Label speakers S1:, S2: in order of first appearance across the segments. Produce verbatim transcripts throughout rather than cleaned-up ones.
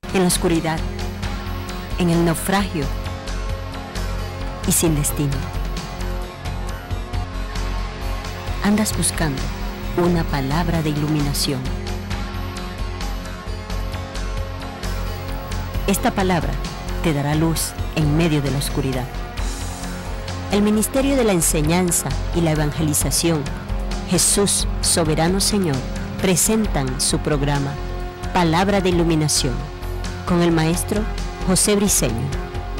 S1: en la oscuridad, en el naufragio y sin destino. Andas buscando una palabra de iluminación. Esta palabra te dará luz en medio de la oscuridad. El Ministerio de la Enseñanza y la Evangelización, Jesús Soberano Señor, presentan su programa Palabra de Iluminación con el maestro José Briceño.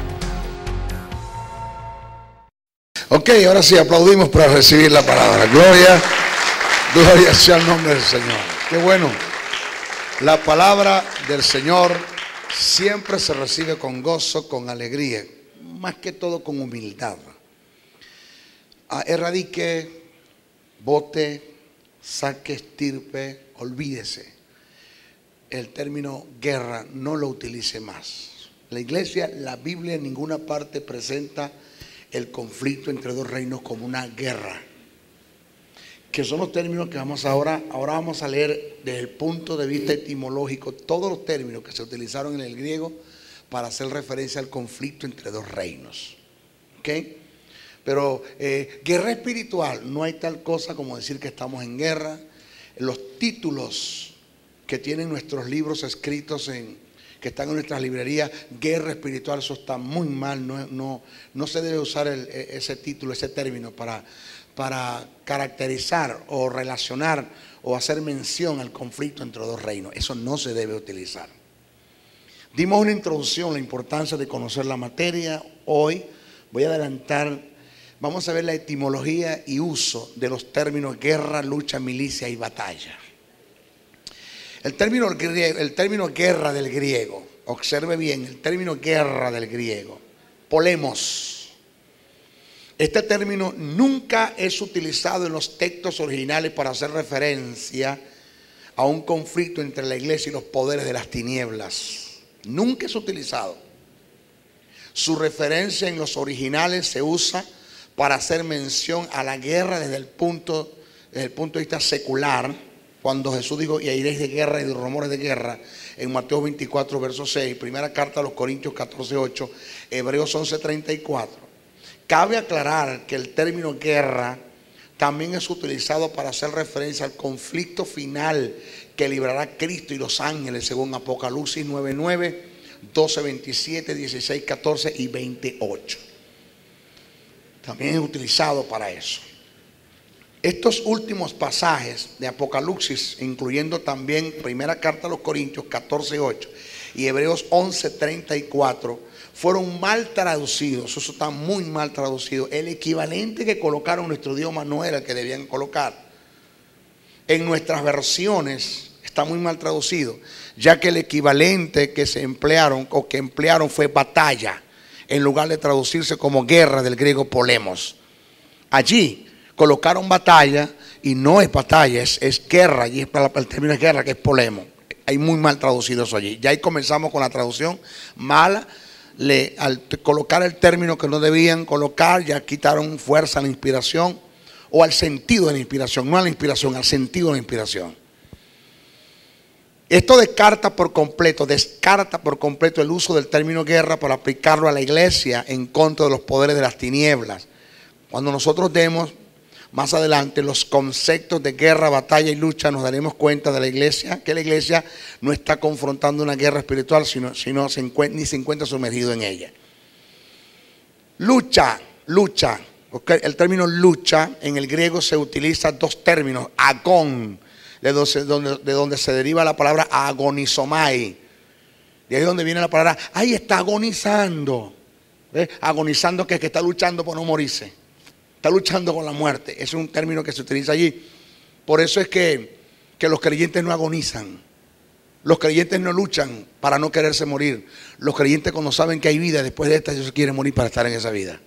S2: Ok, ahora sí aplaudimos para recibir la palabra. Gloria, gloria sea el nombre del Señor. Qué bueno. La palabra del Señor siempre se recibe con gozo, con alegría, más que todo con humildad. Ah, erradique, bote, saque, estirpe, olvídese. El término guerra no lo utilice más. La iglesia, la Biblia en ninguna parte presenta el conflicto entre dos reinos como una guerra, que son los términos que vamos ahora, ahora vamos a leer desde el punto de vista etimológico, todos los términos que se utilizaron en el griego para hacer referencia al conflicto entre dos reinos. ¿Ok? Pero eh, guerra espiritual, no hay tal cosa como decir que estamos en guerra. Los títulos que tienen nuestros libros escritos en que están en nuestras librerías, guerra espiritual, eso está muy mal. No, no, no se debe usar el, ese título, ese término para, para caracterizar o relacionar o hacer mención al conflicto entre dos reinos. Eso no se debe utilizar. Dimos una introducción, la importancia de conocer la materia. Hoy voy a adelantar, vamos a ver la etimología y uso de los términos guerra, lucha, milicia y batalla. El término, el término guerra del griego, observe bien, el término guerra del griego, polemos. Este término nunca es utilizado en los textos originales para hacer referencia a un conflicto entre la iglesia y los poderes de las tinieblas. Nunca es utilizado. Su referencia en los originales se usa para hacer mención a la guerra desde el punto, desde el punto de vista secular. Cuando Jesús dijo, y iréis de guerra y de rumores de guerra, en Mateo veinticuatro, verso seis, primera carta a los Corintios catorce, ocho, Hebreos once, treinta y cuatro. Cabe aclarar que el término guerra también es utilizado para hacer referencia al conflicto final que librará Cristo y los ángeles, según Apocalipsis nueve, nueve, doce, veintisiete, dieciséis, catorce y veintiocho. También es utilizado para eso. Estos últimos pasajes de Apocalipsis, incluyendo también primera carta a los Corintios catorce, ocho y Hebreos once, treinta y cuatro, fueron mal traducidos. Eso está muy mal traducido. El equivalente que colocaron en nuestro idioma no era el que debían colocar. En nuestras versiones está muy mal traducido, ya que el equivalente que se emplearon o que emplearon fue batalla, en lugar de traducirse como guerra del griego polemos. Allí colocaron batalla y no es batalla, es, es guerra, y es para el término de guerra que es polemo. Hay muy mal traducido eso allí. Ya ahí comenzamos con la traducción mala. Le, al colocar el término que no debían colocar, ya quitaron fuerza a la inspiración o al sentido de la inspiración, no a la inspiración, al sentido de la inspiración. Esto descarta por completo, descarta por completo el uso del término guerra para aplicarlo a la iglesia en contra de los poderes de las tinieblas. Cuando nosotros demos más adelante los conceptos de guerra, batalla y lucha, nos daremos cuenta de la iglesia, que la iglesia no está confrontando una guerra espiritual, sino, sino se encuentra, ni se encuentra sumergido en ella. Lucha, lucha. Okay. El término lucha en el griego se utiliza dos términos, agón, de donde, de donde se deriva la palabra agonizomai. De ahí es donde viene la palabra, ahí está agonizando. ¿Ves? Agonizando que es que está luchando por no morirse. Está luchando con la muerte. Ese es un término que se utiliza allí. Por eso es que, que los creyentes no agonizan. Los creyentes no luchan para no quererse morir. Los creyentes, cuando saben que hay vida después de esta, ellos se quieren morir para estar en esa vida.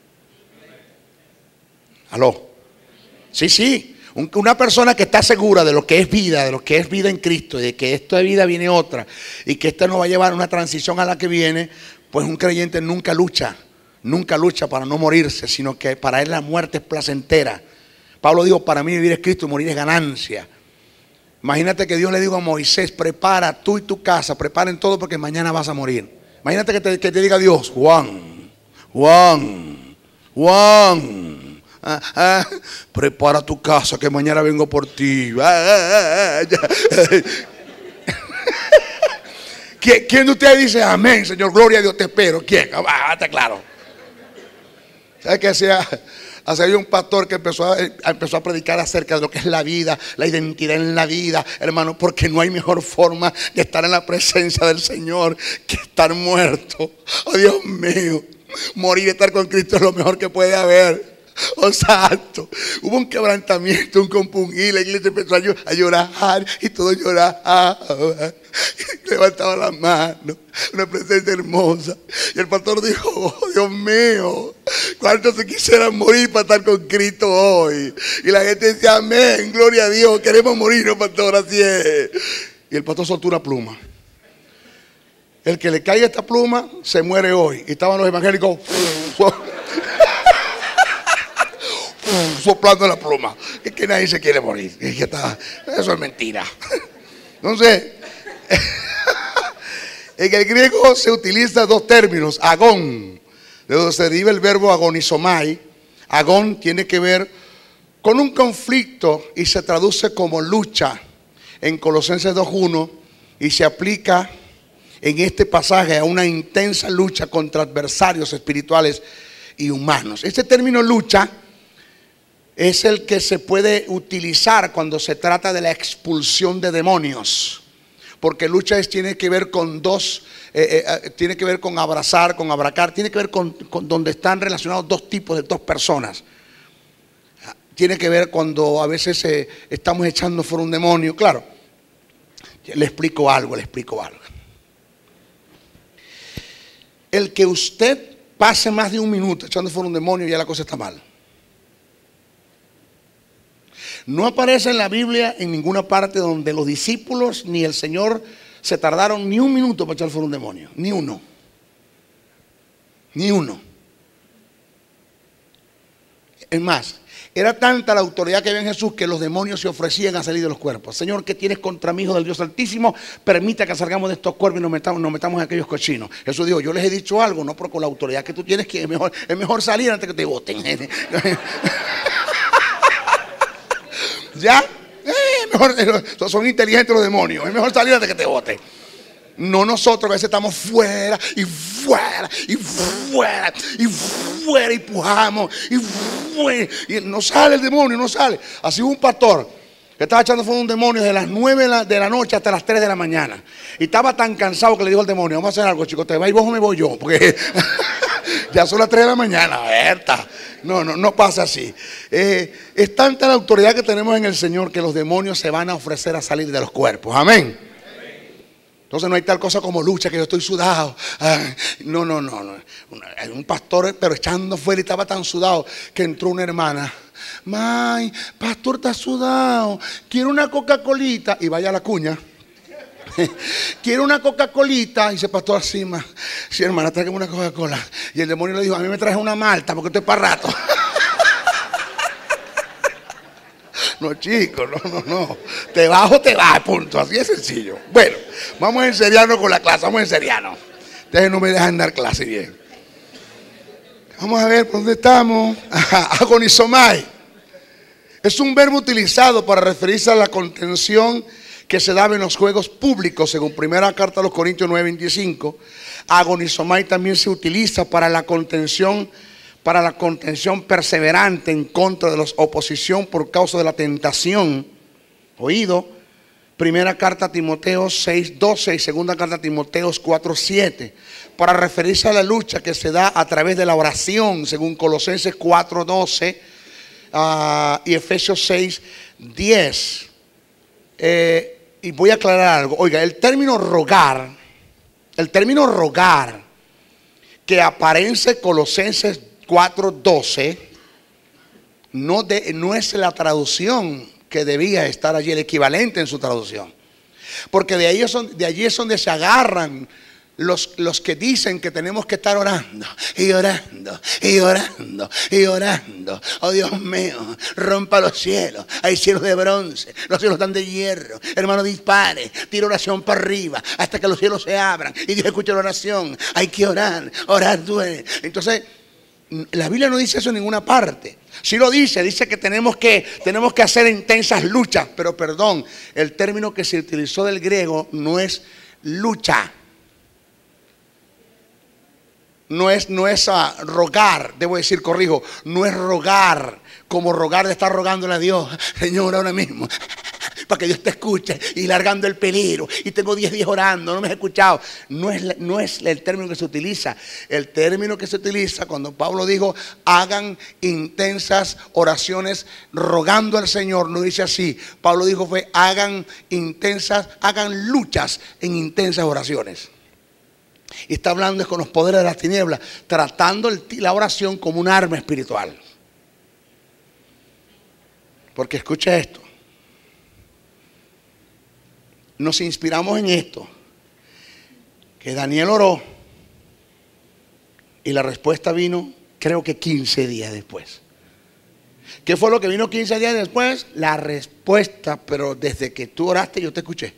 S2: ¿Aló? Sí, sí. Una persona que está segura de lo que es vida, de lo que es vida en Cristo, de que esta vida viene otra y que esta nos va a llevar a una transición a la que viene, pues un creyente nunca lucha. Nunca lucha para no morirse, sino que para él la muerte es placentera. Pablo dijo, para mí vivir es Cristo y morir es ganancia. Imagínate que Dios le dijo a Moisés: prepara tú y tu casa, preparen todo porque mañana vas a morir. Imagínate que te, que te diga Dios: Juan, Juan, Juan, ah, ah, prepara tu casa que mañana vengo por ti. Ah, ah, ah, ¿Quién de ustedes dice amén, Señor? Gloria a Dios, te espero. ¿Quién? Ah, está claro. ¿Sabes qué hacía? Había un pastor que empezó a, empezó a predicar acerca de lo que es la vida, la identidad en la vida, hermano, porque no hay mejor forma de estar en la presencia del Señor que estar muerto. Oh, Dios mío, morir y estar con Cristo es lo mejor que puede haber. Oh, santo. Hubo un quebrantamiento, un compungir. La iglesia empezó a llorar y todo lloraba. Levantaba la mano, una presencia hermosa. Y el pastor dijo: oh, Dios mío, cuántos se quisieran morir para estar con Cristo hoy. Y la gente decía: amén, gloria a Dios, queremos morirnos, pastor, así es. Y el pastor soltó una pluma. El que le caiga esta pluma se muere hoy. Y estaban los evangélicos soplando la pluma. Es que nadie se quiere morir. Es que está, eso es mentira. Entonces, en el griego se utilizan dos términos: agón, de donde se deriva el verbo agonizomai. Agón tiene que ver con un conflicto y se traduce como lucha en Colosenses dos uno, y se aplica en este pasaje a una intensa lucha contra adversarios espirituales y humanos. Este término lucha es el que se puede utilizar cuando se trata de la expulsión de demonios, porque lucha es, tiene que ver con dos, eh, eh, tiene que ver con abrazar, con abracar, tiene que ver con, con donde están relacionados dos tipos de dos personas. Tiene que ver cuando a veces eh, estamos echando fuera un demonio. Claro, le explico algo, le explico algo. El que usted pase más de un minuto echando fuera un demonio, ya la cosa está mal. No aparece en la Biblia en ninguna parte donde los discípulos ni el Señor se tardaron ni un minuto para echar fuera un demonio. Ni uno. Ni uno. Es más, era tanta la autoridad que había en Jesús que los demonios se ofrecían a salir de los cuerpos. Señor, ¿qué tienes contra mi hijo del Dios Altísimo? Permita que salgamos de estos cuerpos y nos metamos, nos metamos en aquellos cochinos. Jesús dijo: yo les he dicho algo, no, pero con la autoridad que tú tienes, que es mejor, es mejor salir antes que te boten. ¿Ya? Eh, mejor, son inteligentes los demonios. Es mejor salir antes que te boten. No nosotros, a veces estamos fuera y fuera y fuera y fuera y pujamos y fuera y no sale el demonio, no sale. Así hubo un pastor que estaba echando fuera un demonio de las nueve de la noche hasta las tres de la mañana. Y estaba tan cansado que le dijo al demonio: vamos a hacer algo, chicos, ¿te vas y vos o me voy yo? Porque ya son las tres de la mañana, Berta. No, no, no pasa así. Eh, es tanta la autoridad que tenemos en el Señor que los demonios se van a ofrecer a salir de los cuerpos. Amén. Entonces no hay tal cosa como lucha, que yo estoy sudado. Ay, no, no, no, no. Hay un pastor, pero echando fuera, y estaba tan sudado que entró una hermana. May, pastor, está sudado. Quiero una Coca-Colita. Y vaya a la cuña. Quiero una Coca-Colita. Y dice: pastor, así, ma. Sí, hermana, tráigame una Coca-Cola. Y el demonio le dijo: a mí me traje una malta porque estoy para rato. No, chicos, no, no, no. Te vas o te vas, punto. Así es sencillo. Bueno, vamos a enseriarnos con la clase. Vamos a enseriarnos. Ustedes no me dejan dar clase bien. Vamos a ver por dónde estamos. Agonizomai. Es un verbo utilizado para referirse a la contención que se daba en los juegos públicos, según primera carta a los Corintios nueve veinticinco. Agonizomai también se utiliza para la contención para la contención perseverante en contra de la oposición por causa de la tentación. Oído, primera carta a Timoteo seis doce y segunda carta a Timoteo cuatro siete, para referirse a la lucha que se da a través de la oración, según Colosenses cuatro doce uh, y Efesios seis diez. Eh, y voy a aclarar algo. Oiga, el término rogar, el término rogar que aparece en Colosenses cuatro doce no, de, no es la traducción que debía estar allí, el equivalente en su traducción, porque de ahí es donde, de allí es donde se agarran Los, los que dicen que tenemos que estar orando y orando y orando y orando. Oh Dios mío, rompa los cielos. Hay cielos de bronce, los cielos están de hierro. Hermano, dispare, tira oración para arriba hasta que los cielos se abran y Dios escuche la oración. Hay que orar, orar duele. Entonces, la Biblia no dice eso en ninguna parte. Sí lo dice, dice que tenemos que, tenemos que hacer intensas luchas. Pero perdón, el término que se utilizó del griego no es lucha. No es, no es a rogar, debo decir, corrijo, no es rogar, como rogar de estar rogándole a Dios, Señor, ahora mismo, para que Dios te escuche, y largando el peligro, y tengo diez días orando, no me has escuchado. No es, no es el término que se utiliza. El término que se utiliza cuando Pablo dijo, hagan intensas oraciones rogando al Señor, no dice así. Pablo dijo fue, hagan intensas, hagan luchas en intensas oraciones. Y está hablando con los poderes de las tinieblas, tratando el, la oración como un arma espiritual. Porque escucha esto. Nos inspiramos en esto. Que Daniel oró y la respuesta vino, creo que quince días después. ¿Qué fue lo que vino quince días después? La respuesta, pero desde que tú oraste yo te escuché.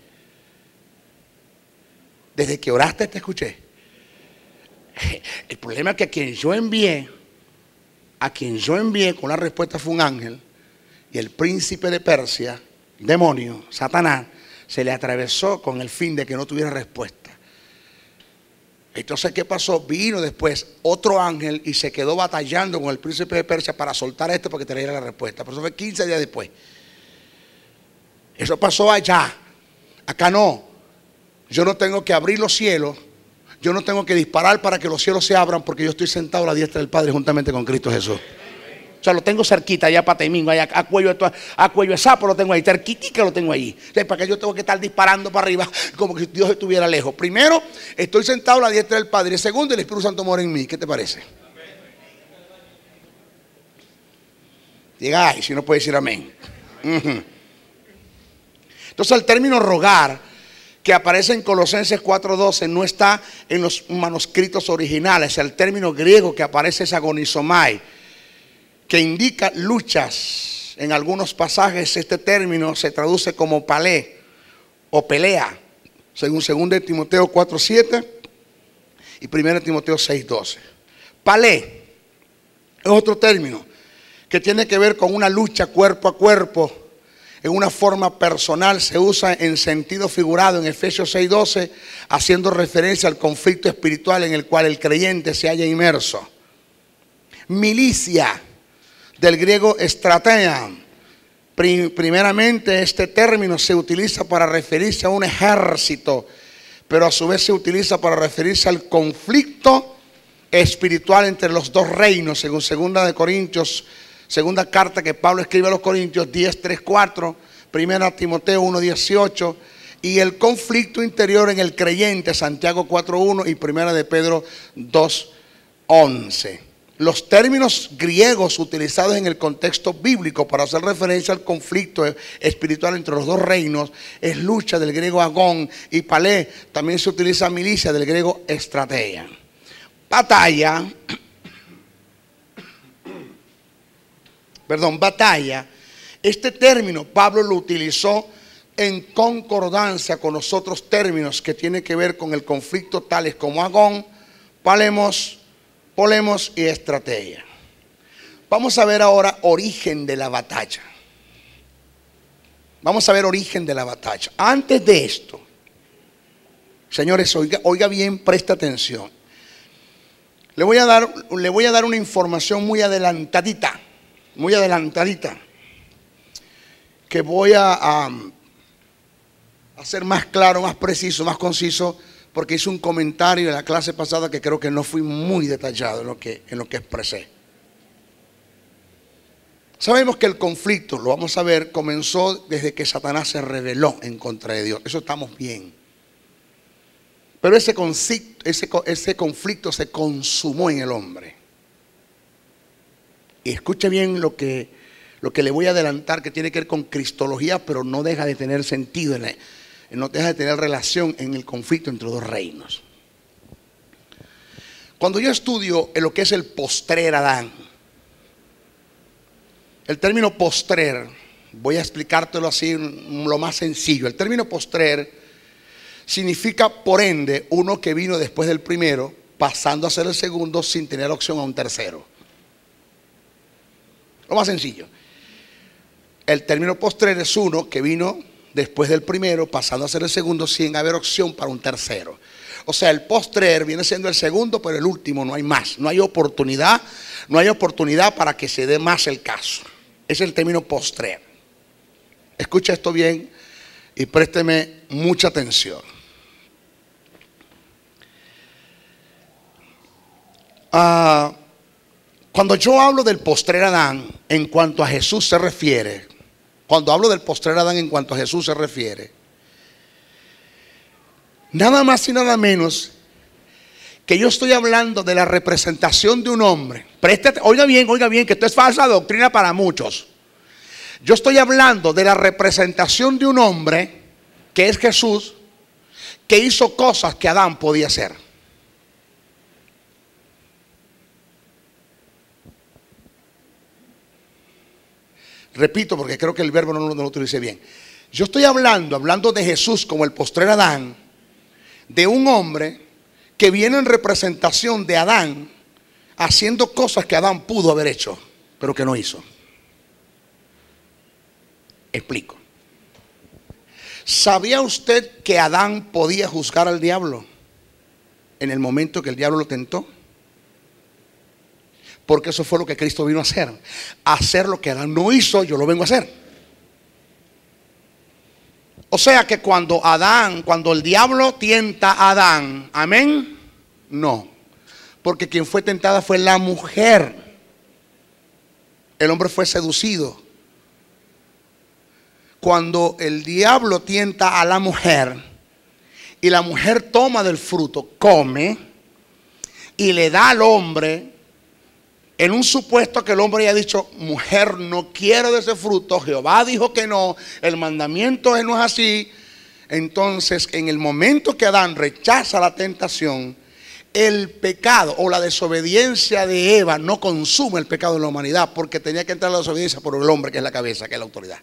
S2: Desde que oraste te escuché. El problema es que a quien yo envié, a quien yo envié con la respuesta fue un ángel, y el príncipe de Persia, demonio, Satanás, se le atravesó con el fin de que no tuviera respuesta. Entonces, ¿qué pasó? Vino después otro ángel y se quedó batallando con el príncipe de Persia para soltar esto para que trajera la respuesta. Pero eso fue quince días después. Eso pasó allá. Acá no. Yo no tengo que abrir los cielos. Yo no tengo que disparar para que los cielos se abran, porque yo estoy sentado a la diestra del Padre juntamente con Cristo Jesús. O sea, lo tengo cerquita allá para Temingo, allá a cuello, a cuello de sapo lo tengo ahí, cerquitica lo tengo ahí. Entonces, ¿para qué yo tengo que estar disparando para arriba como que Dios estuviera lejos? Primero, estoy sentado a la diestra del Padre. Y segundo, el Espíritu Santo mora en mí. ¿Qué te parece? Diga, ay, si no puede decir amén. Uh-huh. Entonces, el término rogar, que aparece en Colosenses cuatro doce, no está en los manuscritos originales. El término griego que aparece es agonizomai, que indica luchas. En algunos pasajes este término se traduce como palé o pelea, según segunda de Timoteo cuatro siete y primera de Timoteo seis doce. Palé es otro término que tiene que ver con una lucha cuerpo a cuerpo, en una forma personal. Se usa en sentido figurado en Efesios seis doce, haciendo referencia al conflicto espiritual en el cual el creyente se halla inmerso. Milicia, del griego estrategia. Primeramente, este término se utiliza para referirse a un ejército, pero a su vez se utiliza para referirse al conflicto espiritual entre los dos reinos, según segunda de Corintios, segunda carta que Pablo escribe a los Corintios diez tres cuatro, primera Timoteo uno dieciocho, y el conflicto interior en el creyente, Santiago cuatro uno y primera de Pedro dos once. Los términos griegos utilizados en el contexto bíblico para hacer referencia al conflicto espiritual entre los dos reinos es lucha, del griego agón, y palé. También se utiliza milicia, del griego estrategia. Batalla, perdón, batalla. Este término Pablo lo utilizó en concordancia con los otros términos que tienen que ver con el conflicto, tales como agón, palemos, polemos y estrategia. Vamos a ver ahora origen de la batalla. Vamos a ver origen de la batalla. Antes de esto, señores, oiga, oiga bien, presta atención. Le voy a dar, le voy a dar una información muy adelantadita, muy adelantadita, que voy a, a, a ser más claro, más preciso, más conciso, porque hice un comentario en la clase pasada que creo que no fui muy detallado en lo que, en lo que expresé. Sabemos que el conflicto, lo vamos a ver, comenzó desde que Satanás se rebeló en contra de Dios. Eso estamos bien. Pero ese conflicto, ese, ese conflicto se consumó en el hombre. Y escuche bien lo que, lo que le voy a adelantar, que tiene que ver con cristología, pero no deja de tener sentido, en la, no deja de tener relación en el conflicto entre dos reinos. Cuando yo estudio en lo que es el postrer Adán, el término postrer, voy a explicártelo así lo más sencillo. El término postrer significa, por ende, uno que vino después del primero, pasando a ser el segundo sin tener opción a un tercero. Lo más sencillo. El término postrer es uno que vino después del primero, pasando a ser el segundo sin haber opción para un tercero. O sea, el postrer viene siendo el segundo, pero el último, no hay más. No hay oportunidad, no hay oportunidad para que se dé más el caso. Ese es el término postrer. Escucha esto bien y présteme mucha atención. Ah, cuando yo hablo del postrer Adán en cuanto a Jesús se refiere, cuando hablo del postrer Adán en cuanto a Jesús se refiere, nada más y nada menos que yo estoy hablando de la representación de un hombre. Préstate, oiga bien, oiga bien, que esto es falsa doctrina para muchos. Yo estoy hablando de la representación de un hombre que es Jesús, que hizo cosas que Adán podía hacer. Repito, porque creo que el verbo no, no lo utilicé bien. Yo estoy hablando, hablando de Jesús como el postrer Adán, de un hombre que viene en representación de Adán, haciendo cosas que Adán pudo haber hecho, pero que no hizo. Explico. ¿Sabía usted que Adán podía juzgar al diablo en el momento que el diablo lo tentó? Porque eso fue lo que Cristo vino a hacer. Hacer lo que Adán no hizo, yo lo vengo a hacer. O sea que cuando Adán, cuando el diablo tienta a Adán, amén, no. Porque quien fue tentada fue la mujer. El hombre fue seducido. Cuando el diablo tienta a la mujer y la mujer toma del fruto, come y le da al hombre, en un supuesto que el hombre haya dicho, mujer, no quiero de ese fruto, Jehová dijo que no, el mandamiento no es así. Entonces, en el momento que Adán rechaza la tentación, el pecado o la desobediencia de Eva no consume el pecado de la humanidad, porque tenía que entrar la desobediencia por el hombre, que es la cabeza, que es la autoridad.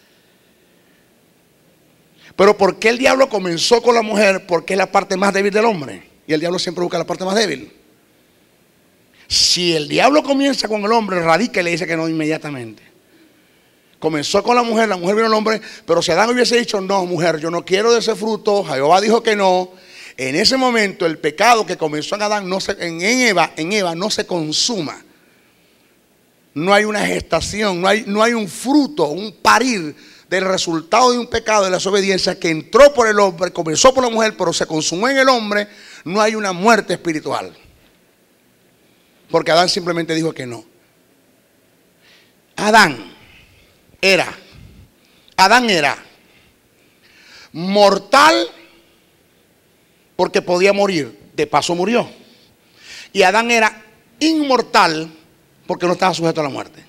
S2: Pero ¿por qué el diablo comenzó con la mujer? Porque es la parte más débil del hombre, y el diablo siempre busca la parte más débil. Si el diablo comienza con el hombre, radica y le dice que no inmediatamente. Comenzó con la mujer, la mujer vino al hombre, pero si Adán hubiese dicho, no, mujer, yo no quiero de ese fruto, Jehová dijo que no, en ese momento el pecado que comenzó en Adán, no se, en, en, Eva, en Eva no se consuma. No hay una gestación, no hay, no hay un fruto, un parir del resultado de un pecado de la desobediencia que entró por el hombre, comenzó por la mujer, pero se consumó en el hombre. No hay una muerte espiritual. Porque Adán simplemente dijo que no. Adán era, Adán era mortal porque podía morir, de paso murió. Y Adán era inmortal porque no estaba sujeto a la muerte.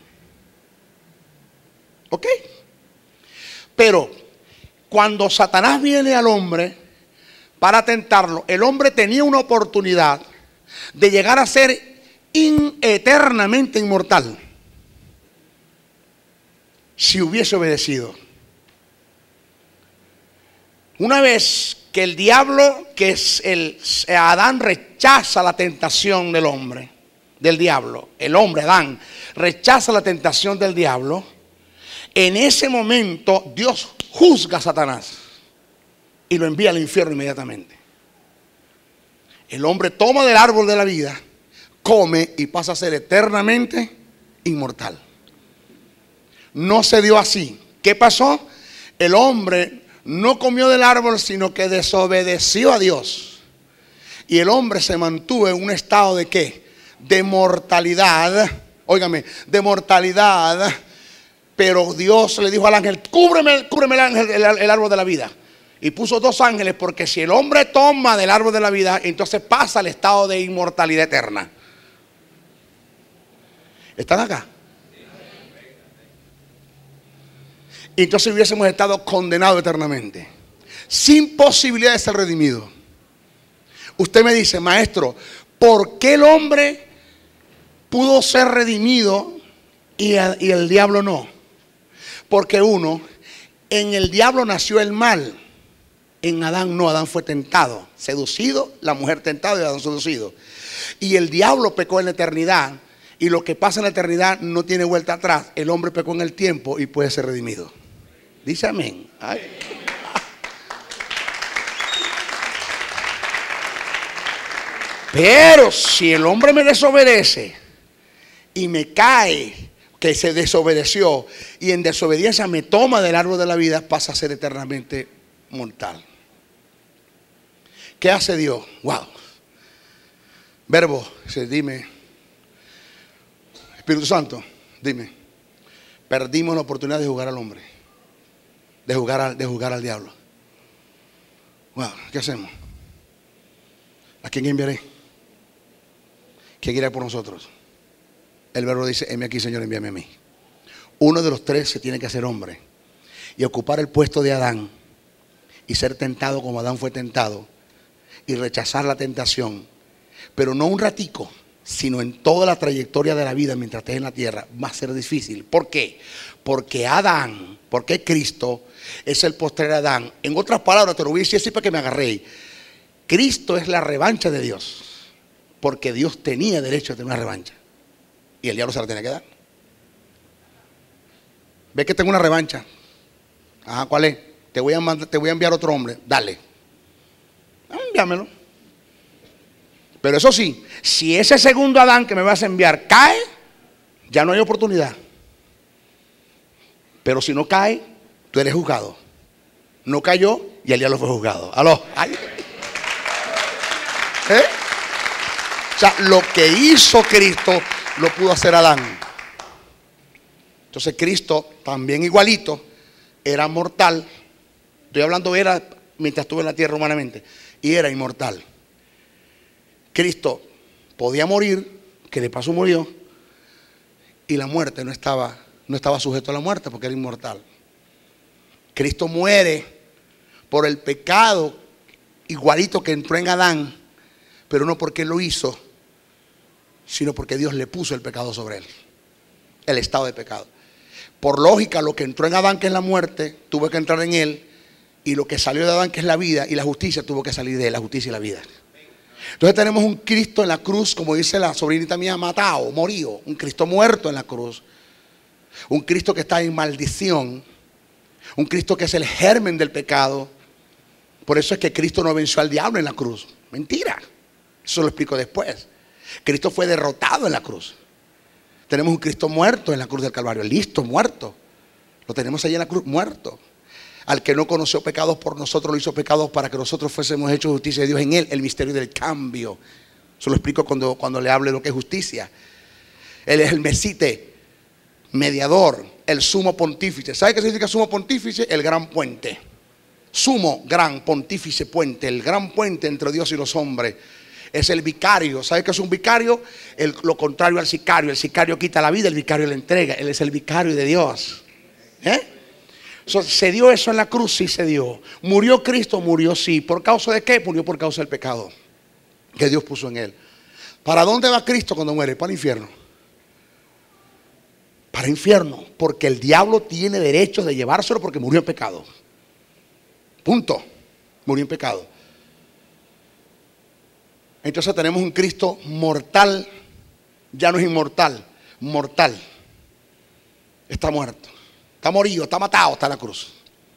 S2: ¿Ok? Pero cuando Satanás viene al hombre para tentarlo, el hombre tenía una oportunidad de llegar a ser In, eternamente inmortal si hubiese obedecido. Una vez que el diablo, que es el Adán, rechaza la tentación del hombre, del diablo, el hombre Adán rechaza la tentación del diablo, en ese momento Dios juzga a Satanás y lo envía al infierno inmediatamente. El hombre toma del árbol de la vida, come y pasa a ser eternamente inmortal. No se dio así. ¿Qué pasó? El hombre no comió del árbol, sino que desobedeció a Dios. Y el hombre se mantuvo en un estado de ¿qué? De mortalidad. Óigame, de mortalidad. Pero Dios le dijo al ángel, cúbreme, cúbreme el, ángel, el, el árbol de la vida. Y puso dos ángeles, porque si el hombre toma del árbol de la vida, entonces pasa al estado de inmortalidad eterna. ¿Están acá? Y entonces hubiésemos estado condenados eternamente, sin posibilidad de ser redimidos. Usted me dice, maestro, ¿Por qué el hombre pudo ser redimido y, a, y el diablo no? Porque uno, en el diablo nació el mal. En Adán no, Adán fue tentado, seducido, la mujer tentada y Adán seducido. Y el diablo pecó en la eternidad. Y lo que pasa en la eternidad no tiene vuelta atrás. El hombre pecó en el tiempo y puede ser redimido. Dice amén. Ay. Pero si el hombre me desobedece y me cae, que se desobedeció, y en desobediencia me toma del árbol de la vida, pasa a ser eternamente mortal. ¿Qué hace Dios? Wow. Verbo, dice, dime. Espíritu Santo, dime. Perdimos la oportunidad de jugar al hombre, de jugar al, de jugar al diablo. Wow, ¿qué hacemos? ¿A quién enviaré? ¿Quién irá por nosotros? El verbo dice, heme aquí, Señor, envíame a mí. Uno de los tres se tiene que hacer hombre y ocupar el puesto de Adán y ser tentado como Adán fue tentado y rechazar la tentación, pero no un ratico, sino en toda la trayectoria de la vida mientras estés en la tierra. Va a ser difícil. ¿Por qué? Porque Adán, porque Cristo es el postrer Adán. En otras palabras, te lo voy a decir así para que me agarré. Cristo es la revancha de Dios, porque Dios tenía derecho a tener una revancha y el diablo se la tenía que dar. ¿Ves que tengo una revancha? Ajá, ¿cuál es? Te voy a mandar, te voy a enviar otro hombre. Dale, envíamelo. Pero eso sí, si ese segundo Adán que me vas a enviar cae, ya no hay oportunidad. Pero si no cae, tú eres juzgado. No cayó y el diablo fue juzgado. ¿Aló? Ay. ¿Eh? O sea, lo que hizo Cristo lo pudo hacer Adán. Entonces Cristo, también igualito, era mortal. Estoy hablando era mientras estuve en la tierra humanamente. Y era inmortal. Cristo podía morir, que de paso murió, y la muerte no estaba, no estaba sujeto a la muerte porque era inmortal. Cristo muere por el pecado igualito que entró en Adán, pero no porque él lo hizo, sino porque Dios le puso el pecado sobre él, el estado de pecado. Por lógica, lo que entró en Adán, que es la muerte, tuvo que entrar en él, y lo que salió de Adán, que es la vida, y la justicia, tuvo que salir de él, la justicia y la vida. Entonces tenemos un Cristo en la cruz, como dice la sobrinita mía, matado, morido, un Cristo muerto en la cruz, un Cristo que está en maldición, un Cristo que es el germen del pecado. Por eso es que Cristo no venció al diablo en la cruz. Mentira. Eso lo explico después. Cristo fue derrotado en la cruz. Tenemos un Cristo muerto en la cruz del Calvario. Listo, muerto. Lo tenemos ahí en la cruz, muerto. Al que no conoció pecados por nosotros, lo hizo pecados para que nosotros fuésemos hechos justicia de Dios en él. El misterio del cambio. Eso lo explico cuando, cuando le hable de lo que es justicia. Él es el mesite, mediador, el sumo pontífice. ¿Sabe qué significa sumo pontífice? El gran puente. Sumo, gran, pontífice, puente. El gran puente entre Dios y los hombres. Es el vicario. ¿Sabe qué es un vicario? El, lo contrario al sicario. El sicario quita la vida, el vicario la entrega. Él es el vicario de Dios. ¿Eh? So, ¿se dio eso en la cruz? Sí se dio. ¿Murió Cristo? Murió, sí. ¿Por causa de qué? Murió por causa del pecado que Dios puso en él. ¿Para dónde va Cristo cuando muere? Para el infierno. Para el infierno. Porque el diablo tiene derecho de llevárselo porque murió en pecado. Punto. Murió en pecado. Entonces tenemos un Cristo mortal. Ya no es inmortal. Mortal. Está muerto. Está morido, está matado, está en la cruz.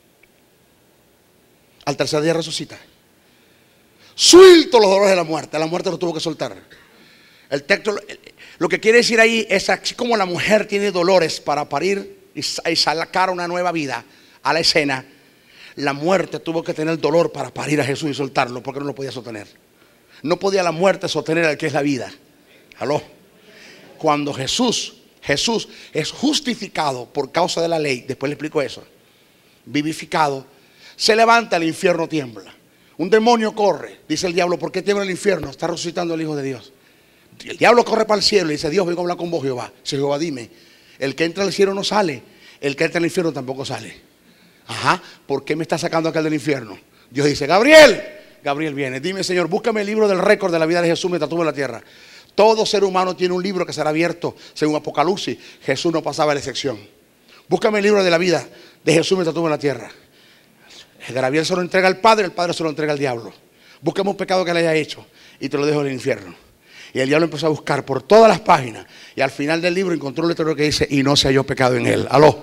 S2: Al tercer día resucita. Suelto los dolores de la muerte. La muerte lo tuvo que soltar. El texto, lo que quiere decir ahí es así como la mujer tiene dolores para parir y sacar una nueva vida a la escena. La muerte tuvo que tener dolor para parir a Jesús y soltarlo porque no lo podía sostener. No podía la muerte sostener al que es la vida. ¿Aló? Cuando Jesús Jesús es justificado por causa de la ley, después le explico eso, vivificado, se levanta, el infierno tiembla. Un demonio corre, dice el diablo, ¿por qué tiembla el infierno? Está resucitando el Hijo de Dios. El diablo corre para el cielo y dice, Dios, vengo a hablar con vos, Jehová. Dice, Jehová, dime, el que entra al cielo no sale, el que entra al infierno tampoco sale. Ajá, ¿por qué me está sacando acá del infierno? Dios dice, Gabriel, Gabriel viene. Dime, Señor, búscame el libro del récord de la vida de Jesús mientras estuvo en la tierra. Todo ser humano tiene un libro que será abierto según Apocalipsis. Jesús no pasaba la excepción. Búscame el libro de la vida de Jesús mientras estuvo en la tierra. Gabriel se lo entrega al Padre, el Padre se lo entrega al diablo. Búscame un pecado que le haya hecho y te lo dejo en el infierno. Y el diablo empezó a buscar por todas las páginas. Y al final del libro encontró un letrero que dice: y no se halló pecado en él. Aló.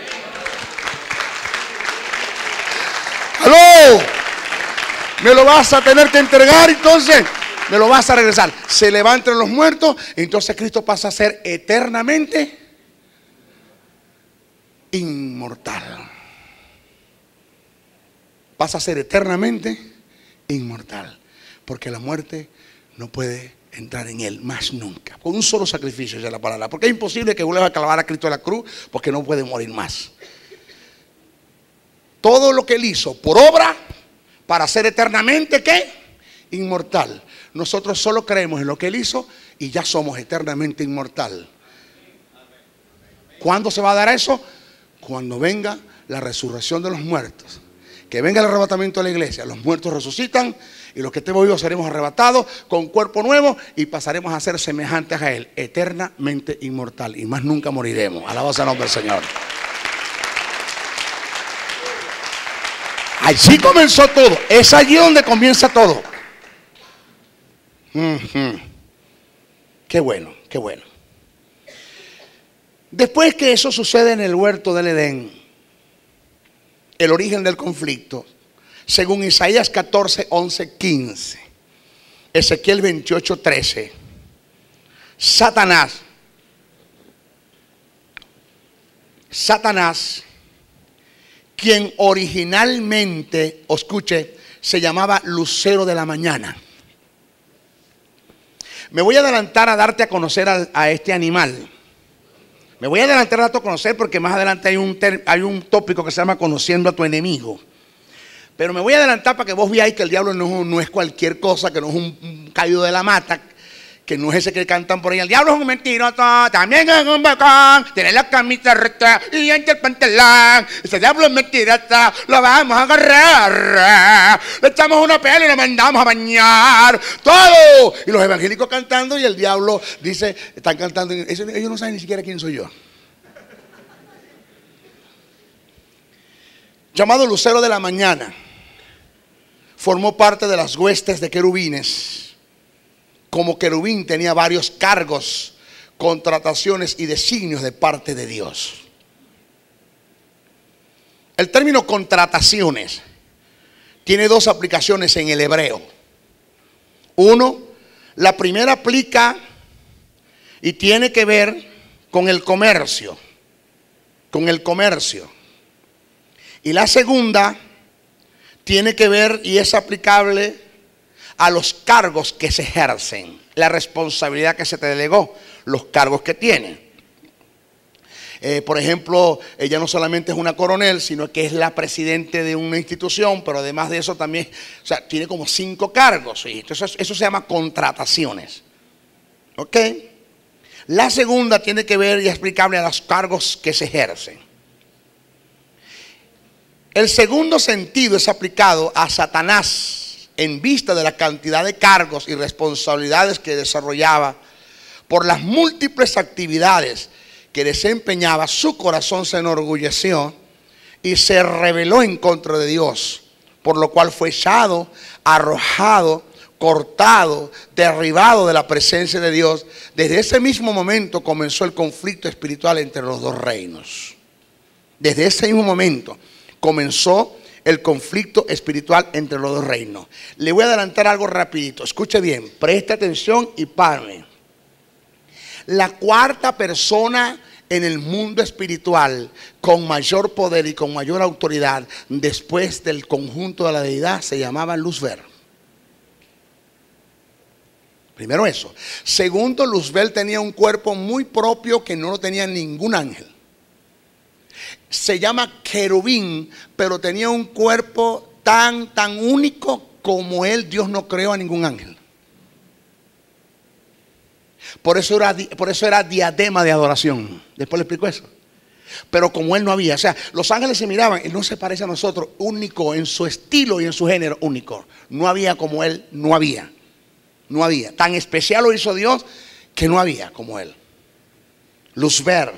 S2: Aló. Me lo vas a tener que entregar, entonces me lo vas a regresar. Se levanta entre los muertos. Entonces Cristo pasa a ser eternamente inmortal. Pasa a ser eternamente inmortal. Porque la muerte no puede entrar en él más nunca. Con un solo sacrificio, ya la palabra. Porque es imposible que vuelva a clavar a Cristo en la cruz, porque no puede morir más. Todo lo que él hizo por obra, para ser eternamente, ¿qué? Inmortal. Nosotros solo creemos en lo que él hizo y ya somos eternamente inmortal. ¿Cuándo se va a dar eso? Cuando venga la resurrección de los muertos. Que venga el arrebatamiento de la iglesia. Los muertos resucitan y los que estemos vivos seremos arrebatados con cuerpo nuevo y pasaremos a ser semejantes a él, eternamente inmortal, y más nunca moriremos. Alabado sea el nombre del Señor. Allí comenzó todo. Es allí donde comienza todo. Uh-huh. Qué bueno, qué bueno. Después que eso sucede en el huerto del Edén, el origen del conflicto, según Isaías catorce, once, quince, Ezequiel veintiocho, trece, Satanás, Satanás, quien originalmente, escuche, se llamaba Lucero de la mañana. Me voy a adelantar a darte a conocer a, a este animal. Me voy a adelantar a darte a conocer porque más adelante hay un, ter, hay un tópico que se llama conociendo a tu enemigo. Pero me voy a adelantar para que vos veáis que el diablo no, no es cualquier cosa, que no es un, un caído de la mata, que no es ese que cantan por ahí. El diablo es un mentiroso, también es un bacán, tiene la camisa recta y entre el pantalón. Ese diablo es mentiroso, lo vamos a agarrar. Le echamos una pela y lo mandamos a bañar. Todo. Y los evangélicos cantando y el diablo dice, están cantando. Ellos no saben ni siquiera quién soy yo. Llamado Lucero de la mañana, formó parte de las huestes de querubines. Como querubín tenía varios cargos, contrataciones y designios de parte de Dios. El término contrataciones tiene dos aplicaciones en el hebreo. Uno, la primera aplica y tiene que ver con el comercio, con el comercio. Y la segunda tiene que ver y es aplicable a los cargos que se ejercen, la responsabilidad que se te delegó, los cargos que tiene. Eh, por ejemplo, ella no solamente es una coronel, sino que es la presidente de una institución, pero además de eso también, o sea, tiene como cinco cargos. ¿Sí? Entonces eso se llama contrataciones. ¿Ok? La segunda tiene que ver y es aplicable a los cargos que se ejercen. El segundo sentido es aplicado a Satanás, en vista de la cantidad de cargos y responsabilidades que desarrollaba, por las múltiples actividades que desempeñaba, su corazón se enorgulleció y se rebeló en contra de Dios, por lo cual fue echado, arrojado, cortado, derribado de la presencia de Dios. Desde ese mismo momento comenzó el conflicto espiritual entre los dos reinos. Desde ese mismo momento comenzó el conflicto espiritual entre los dos reinos. Le voy a adelantar algo rapidito. Escuche bien, preste atención y párame. La cuarta persona en el mundo espiritual con mayor poder y con mayor autoridad después del conjunto de la deidad se llamaba Luzbel. Primero eso. Segundo, Luzbel tenía un cuerpo muy propio que no lo tenía ningún ángel. Se llama querubín, pero tenía un cuerpo tan, tan único como él. Dios no creó a ningún ángel. Por eso era, por eso era diadema de adoración. Después le explico eso. Pero como Él no había, o sea, los ángeles se miraban, Él no se parece a nosotros, único en su estilo y en su género, único. No había como Él, no había. No había. Tan especial lo hizo Dios que no había como Él. Luzver,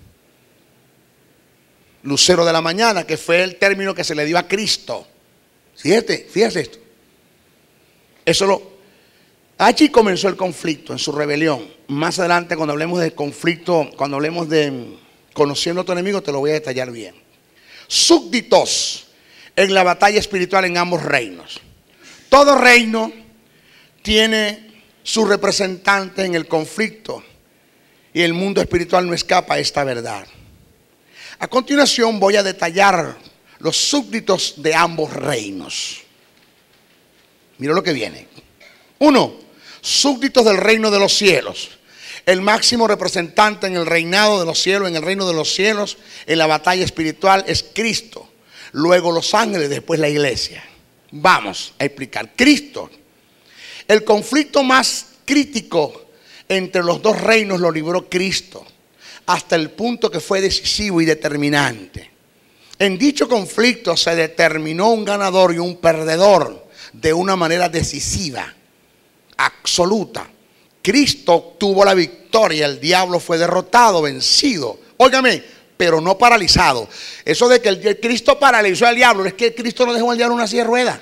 S2: lucero de la mañana, que fue el término que se le dio a Cristo. Fíjate, fíjate esto. Eso lo... Allí comenzó el conflicto, en su rebelión. Más adelante, cuando hablemos de conflicto, cuando hablemos de conociendo a tu enemigo, te lo voy a detallar bien. Súbditos en la batalla espiritual en ambos reinos. Todo reino tiene su representante en el conflicto y el mundo espiritual no escapa a esta verdad. A continuación voy a detallar los súbditos de ambos reinos. Mira lo que viene. Uno, súbditos del reino de los cielos. El máximo representante en el reinado de los cielos, en el reino de los cielos, en la batalla espiritual es Cristo. Luego los ángeles, después la iglesia. Vamos a explicar. Cristo. El conflicto más crítico entre los dos reinos lo libró Cristo, hasta el punto que fue decisivo y determinante. En dicho conflicto se determinó un ganador y un perdedor de una manera decisiva, absoluta. Cristo obtuvo la victoria, el diablo fue derrotado, vencido. Óigame, pero no paralizado. Eso de que el Cristo paralizó al diablo, es que Cristo no dejó al diablo en una silla de ruedas.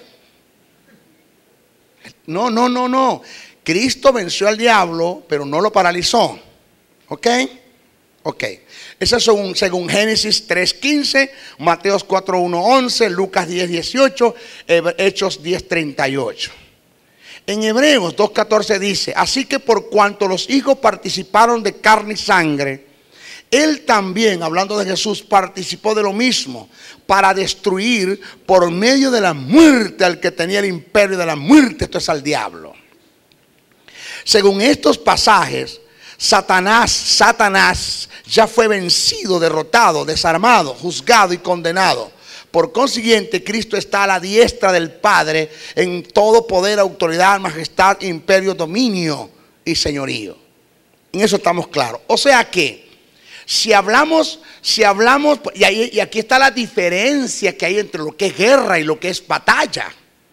S2: No, no, no, no. Cristo venció al diablo, pero no lo paralizó. ¿Ok? Ok. Eso es según, según Génesis tres quince, Mateos cuatro uno once, Lucas diez dieciocho, Hechos diez treinta y ocho. En Hebreos dos catorce dice: así que por cuanto los hijos participaron de carne y sangre, Él también, hablando de Jesús, participó de lo mismo, para destruir por medio de la muerte al que tenía el imperio de la muerte, esto es al diablo. Según estos pasajes, Satanás, Satanás ya fue vencido, derrotado, desarmado, juzgado y condenado. Por consiguiente, Cristo está a la diestra del Padre en todo poder, autoridad, majestad, imperio, dominio y señorío. En eso estamos claros. O sea que, si hablamos, si hablamos, y, ahí, y aquí está la diferencia que hay entre lo que es guerra y lo que es batalla.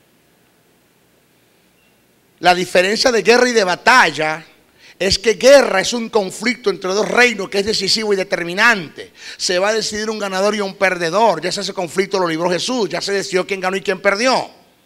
S2: La diferencia de guerra y de batalla es que guerra es un conflicto entre dos reinos que es decisivo y determinante. Se va a decidir un ganador y un perdedor. Ya ese conflicto lo libró Jesús. Ya se decidió quién ganó y quién perdió.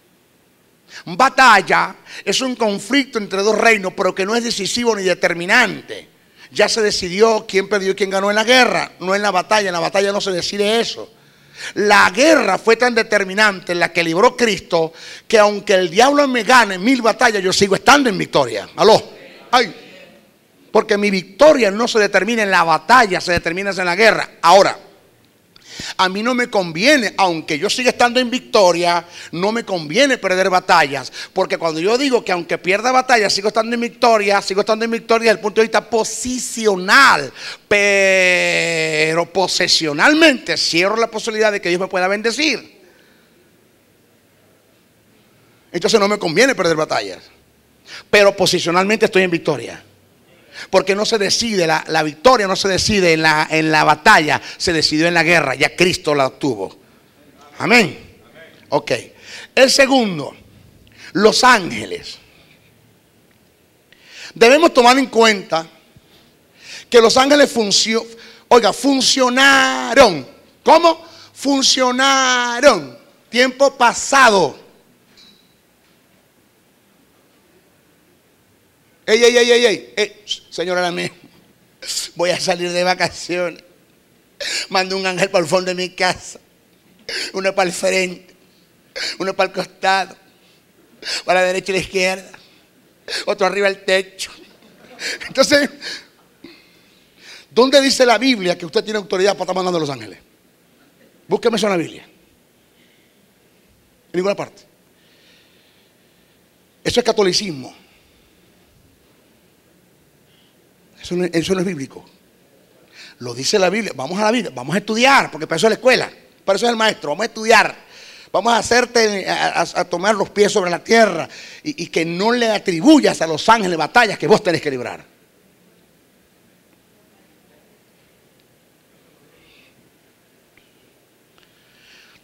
S2: Batalla es un conflicto entre dos reinos, pero que no es decisivo ni determinante. Ya se decidió quién perdió y quién ganó en la guerra, no en la batalla. En la batalla no se decide eso. La guerra fue tan determinante en la que libró Cristo, que aunque el diablo me gane mil batallas, yo sigo estando en victoria. Aló. Ay. Porque mi victoria no se determina en la batalla, se determina en la guerra. Ahora, a mí no me conviene, aunque yo siga estando en victoria, no me conviene perder batallas. Porque cuando yo digo que aunque pierda batallas, sigo estando en victoria, sigo estando en victoria desde el punto de vista posicional. Pero posesionalmente cierro la posibilidad de que Dios me pueda bendecir. Entonces no me conviene perder batallas. Pero posicionalmente estoy en victoria. Porque no se decide, la, la victoria no se decide en la, en la batalla, se decidió en la guerra. Ya Cristo la obtuvo. Amén. Ok. El segundo, los ángeles. Debemos tomar en cuenta que los ángeles funcionaron. Oiga, funcionaron. ¿Cómo? Funcionaron. Tiempo pasado. Ey, ey, ey, ey, ey, ey. Señora, la mía, voy a salir de vacaciones. Mando un ángel para el fondo de mi casa, uno para el frente, uno para el costado, para la derecha y la izquierda, otro arriba del techo. Entonces, ¿dónde dice la Biblia que usted tiene autoridad para estar mandando a los ángeles? Búsqueme eso en la Biblia. En ninguna parte. Eso es catolicismo. Eso no, eso no es bíblico. Lo dice la Biblia. Vamos a la Biblia, vamos a estudiar, porque para eso es la escuela, para eso es el maestro. Vamos a estudiar, vamos a hacerte a, a, a tomar los pies sobre la tierra y, y que no le atribuyas a los ángeles batallas que vos tenés que librar.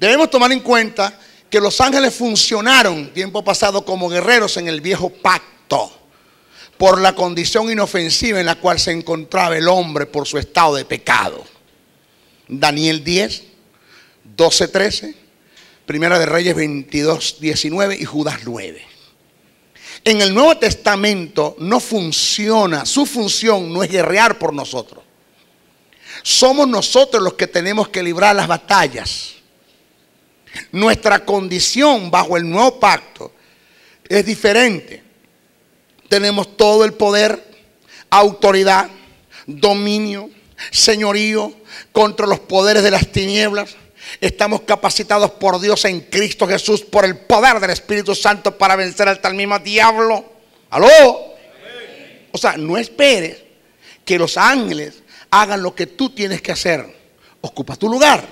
S2: Debemos tomar en cuenta que los ángeles funcionaron tiempo pasado como guerreros en el viejo pacto por la condición inofensiva en la cual se encontraba el hombre por su estado de pecado. Daniel diez, doce, trece, Primera de Reyes veintidós, diecinueve y Judas nueve. En el Nuevo Testamento no funciona, su función no es guerrear por nosotros. Somos nosotros los que tenemos que librar las batallas. Nuestra condición bajo el nuevo pacto es diferente. Tenemos todo el poder, autoridad, dominio, señorío contra los poderes de las tinieblas. Estamos capacitados por Dios en Cristo Jesús por el poder del Espíritu Santo para vencer al tal mismo diablo. ¿Aló? O sea, no esperes que los ángeles hagan lo que tú tienes que hacer. Ocupa tu lugar.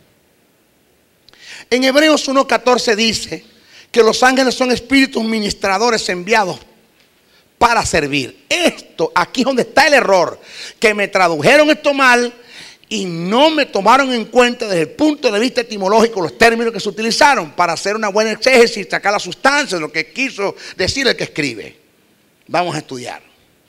S2: En Hebreos uno catorce dice que los ángeles son espíritus ministradores enviados para servir. Esto, aquí es donde está el error, que me tradujeron esto mal y no me tomaron en cuenta desde el punto de vista etimológico los términos que se utilizaron para hacer una buena exégesis, sacar la sustancia de lo que quiso decir el que escribe. Vamos a estudiar.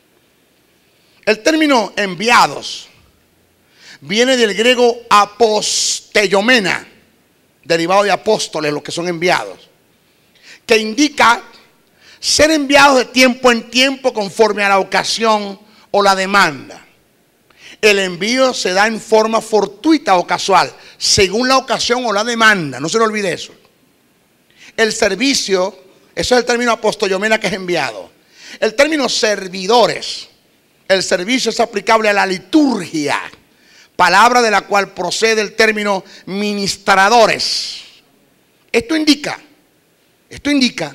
S2: El término enviados viene del griego apostellomena, derivado de apóstoles, los que son enviados, que indica ser enviados de tiempo en tiempo conforme a la ocasión o la demanda. El envío se da en forma fortuita o casual, según la ocasión o la demanda. No se le olvide eso. El servicio, eso es el término apostellomena, que es enviado. El término servidores, el servicio es aplicable a la liturgia, palabra de la cual procede el término ministradores. Esto indica, esto indica,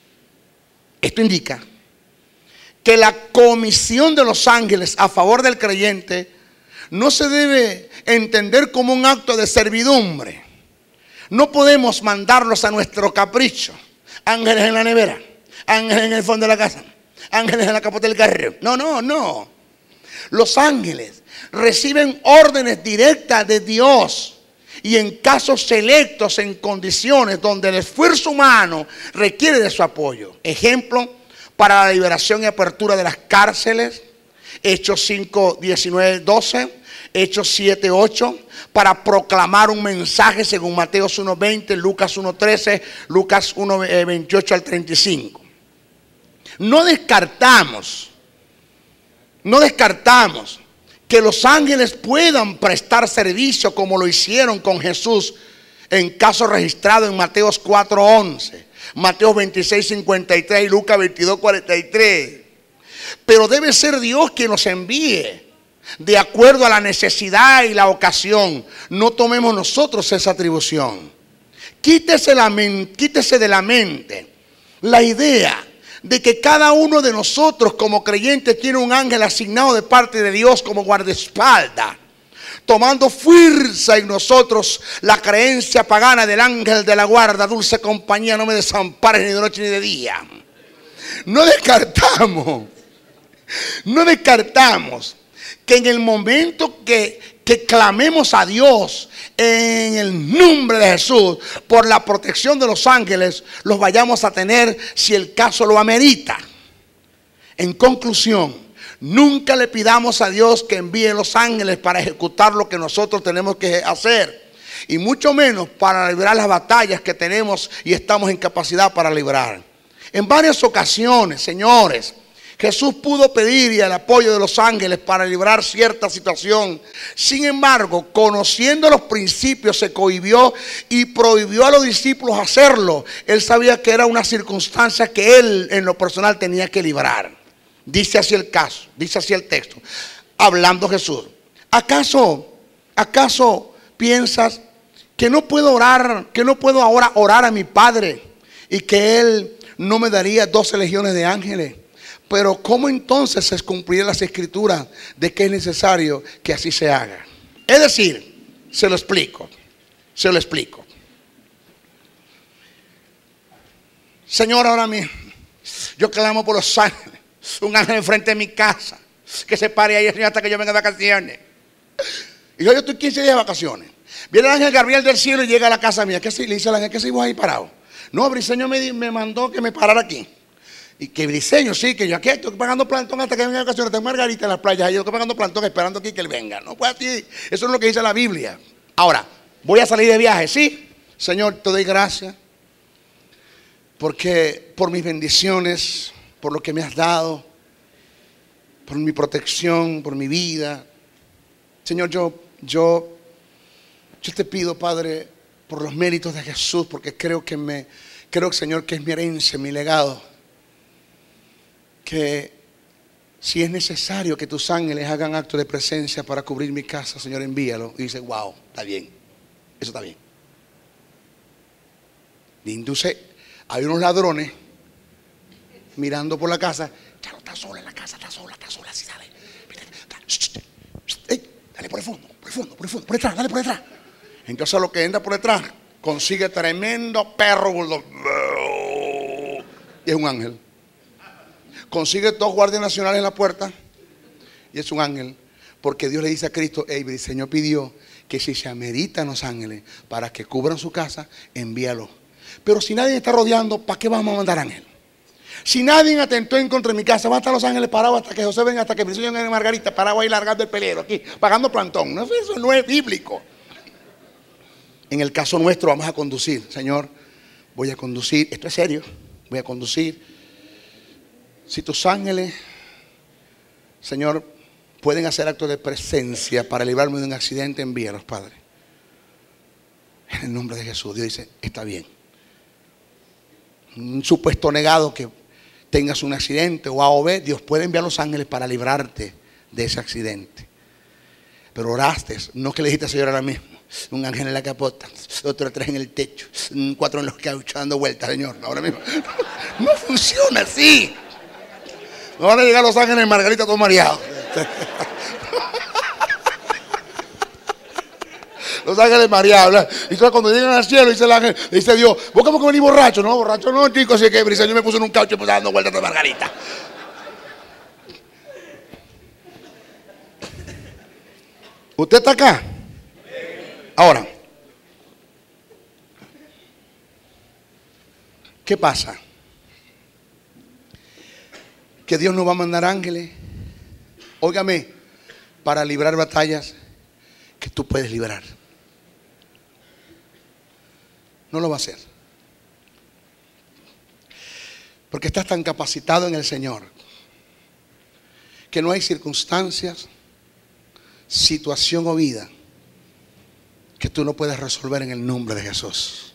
S2: esto indica que la comisión de los ángeles a favor del creyente no se debe entender como un acto de servidumbre. No podemos mandarlos a nuestro capricho. Ángeles en la nevera, ángeles en el fondo de la casa, ángeles en la capota del carro. No, no, no. Los ángeles reciben órdenes directas de Dios y en casos selectos, en condiciones donde el esfuerzo humano requiere de su apoyo. Ejemplo, para la liberación y apertura de las cárceles, Hechos cinco, diecinueve, doce, Hechos siete, ocho, para proclamar un mensaje según Mateo uno, veinte, Lucas uno, trece, Lucas uno, veintiocho al treinta y cinco. No descartamos, no descartamos que los ángeles puedan prestar servicio como lo hicieron con Jesús en casos registrados en Mateo cuatro, once. Mateo veintiséis, cincuenta y tres y Lucas veintidós, cuarenta y tres. Pero debe ser Dios quien los envíe de acuerdo a la necesidad y la ocasión. No tomemos nosotros esa atribución. Quítese, la, quítese de la mente la idea de que cada uno de nosotros como creyentes tiene un ángel asignado de parte de Dios como guardaespaldas, tomando fuerza en nosotros la creencia pagana del ángel de la guarda, dulce compañía, no me desampares ni de noche ni de día. No descartamos, no descartamos que en el momento que, que clamemos a Dios en el nombre de Jesús por la protección de los ángeles, los vayamos a tener si el caso lo amerita. En conclusión, nunca le pidamos a Dios que envíe los ángeles para ejecutar lo que nosotros tenemos que hacer, y mucho menos para librar las batallas que tenemos y estamos en capacidad para librar. En varias ocasiones, señores, Jesús pudo pedir y el apoyo de los ángeles para librar cierta situación. Sin embargo, conociendo los principios, se cohibió y prohibió a los discípulos hacerlo. Él sabía que era una circunstancia que él en lo personal tenía que librar. Dice así el caso, dice así el texto, hablando Jesús. ¿Acaso, acaso piensas que no puedo orar, que no puedo ahora orar a mi Padre y que Él no me daría doce legiones de ángeles? Pero ¿cómo entonces se cumplirían las escrituras de que es necesario que así se haga? Es decir, se lo explico, se lo explico. Señor, ahora mismo yo clamo por los ángeles. Un ángel enfrente de mi casa, que se pare ahí, Señor, hasta que yo venga de vacaciones. Y yo, yo estoy quince días de vacaciones. Viene el ángel Gabriel del cielo y llega a la casa mía. ¿Qué le dice el ángel? ¿Qué seguimos ahí parados? No, Briseño me, me mandó que me parara aquí. Y que Briseño, sí, que yo aquí estoy pagando plantón hasta que venga la ocasión. Tengo Margarita en las playas. Yo estoy pagando plantón esperando aquí que él venga. No puede así. Eso es lo que dice la Biblia. Ahora, voy a salir de viaje, ¿sí? Señor, te doy gracias. Porque por mis bendiciones, por lo que me has dado, por mi protección, por mi vida. Señor, yo, yo, yo te pido, Padre, por los méritos de Jesús, porque creo que me, creo, Señor, que es mi herencia, mi legado. Que si es necesario que tus ángeles hagan acto de presencia para cubrir mi casa, Señor, envíalo. Y dice, wow, está bien, eso está bien. Y entonces hay unos ladrones mirando por la casa. Ya no está sola en la casa, está sola, está sola, así sale. Dale por el fondo, por el fondo, por el fondo, por detrás, dale por detrás. Entonces lo que entra por detrás consigue tremendo perro bulldog. Y es un ángel. Consigue dos guardias nacionales en la puerta y es un ángel. Porque Dios le dice a Cristo, hey, el Señor pidió que si se ameritan los ángeles para que cubran su casa, envíalo. Pero si nadie está rodeando, ¿para qué vamos a mandar ángel? Si nadie atentó en contra de mi casa, van a estar los ángeles parados hasta que José venga, hasta que el Señor venga Margarita, parado ahí largando el pelero aquí, pagando plantón. No, eso no es bíblico. En el caso nuestro vamos a conducir. Señor, voy a conducir, esto es serio, voy a conducir. Si tus ángeles, Señor, pueden hacer actos de presencia para librarme de un accidente, envíalos, Padre. En el nombre de Jesús. Dios dice, está bien. Un supuesto negado que tengas un accidente o A o B, Dios puede enviar los ángeles para librarte de ese accidente. Pero oraste, no que le dijiste, Señor, ahora mismo. Un ángel en la capota, otro tres en el techo, cuatro en los cauchos dando vueltas, Señor. Ahora mismo. No funciona así. No van a llegar los ángeles en Margarita todos mareados. Los ángeles mareados. Y entonces cuando llegan al cielo, dice el ángel, dice Dios, ¿vos cómo que venís borracho? No, borracho no, chicos. Así que Briseño me puso en un caucho y puse dando vueltas de Margarita. ¿Usted está acá? Ahora, ¿qué pasa? Que Dios nos va a mandar ángeles, óigame, para librar batallas que tú puedes librar. No lo va a hacer. Porque estás tan capacitado en el Señor que no hay circunstancias, situación o vida que tú no puedes resolver en el nombre de Jesús.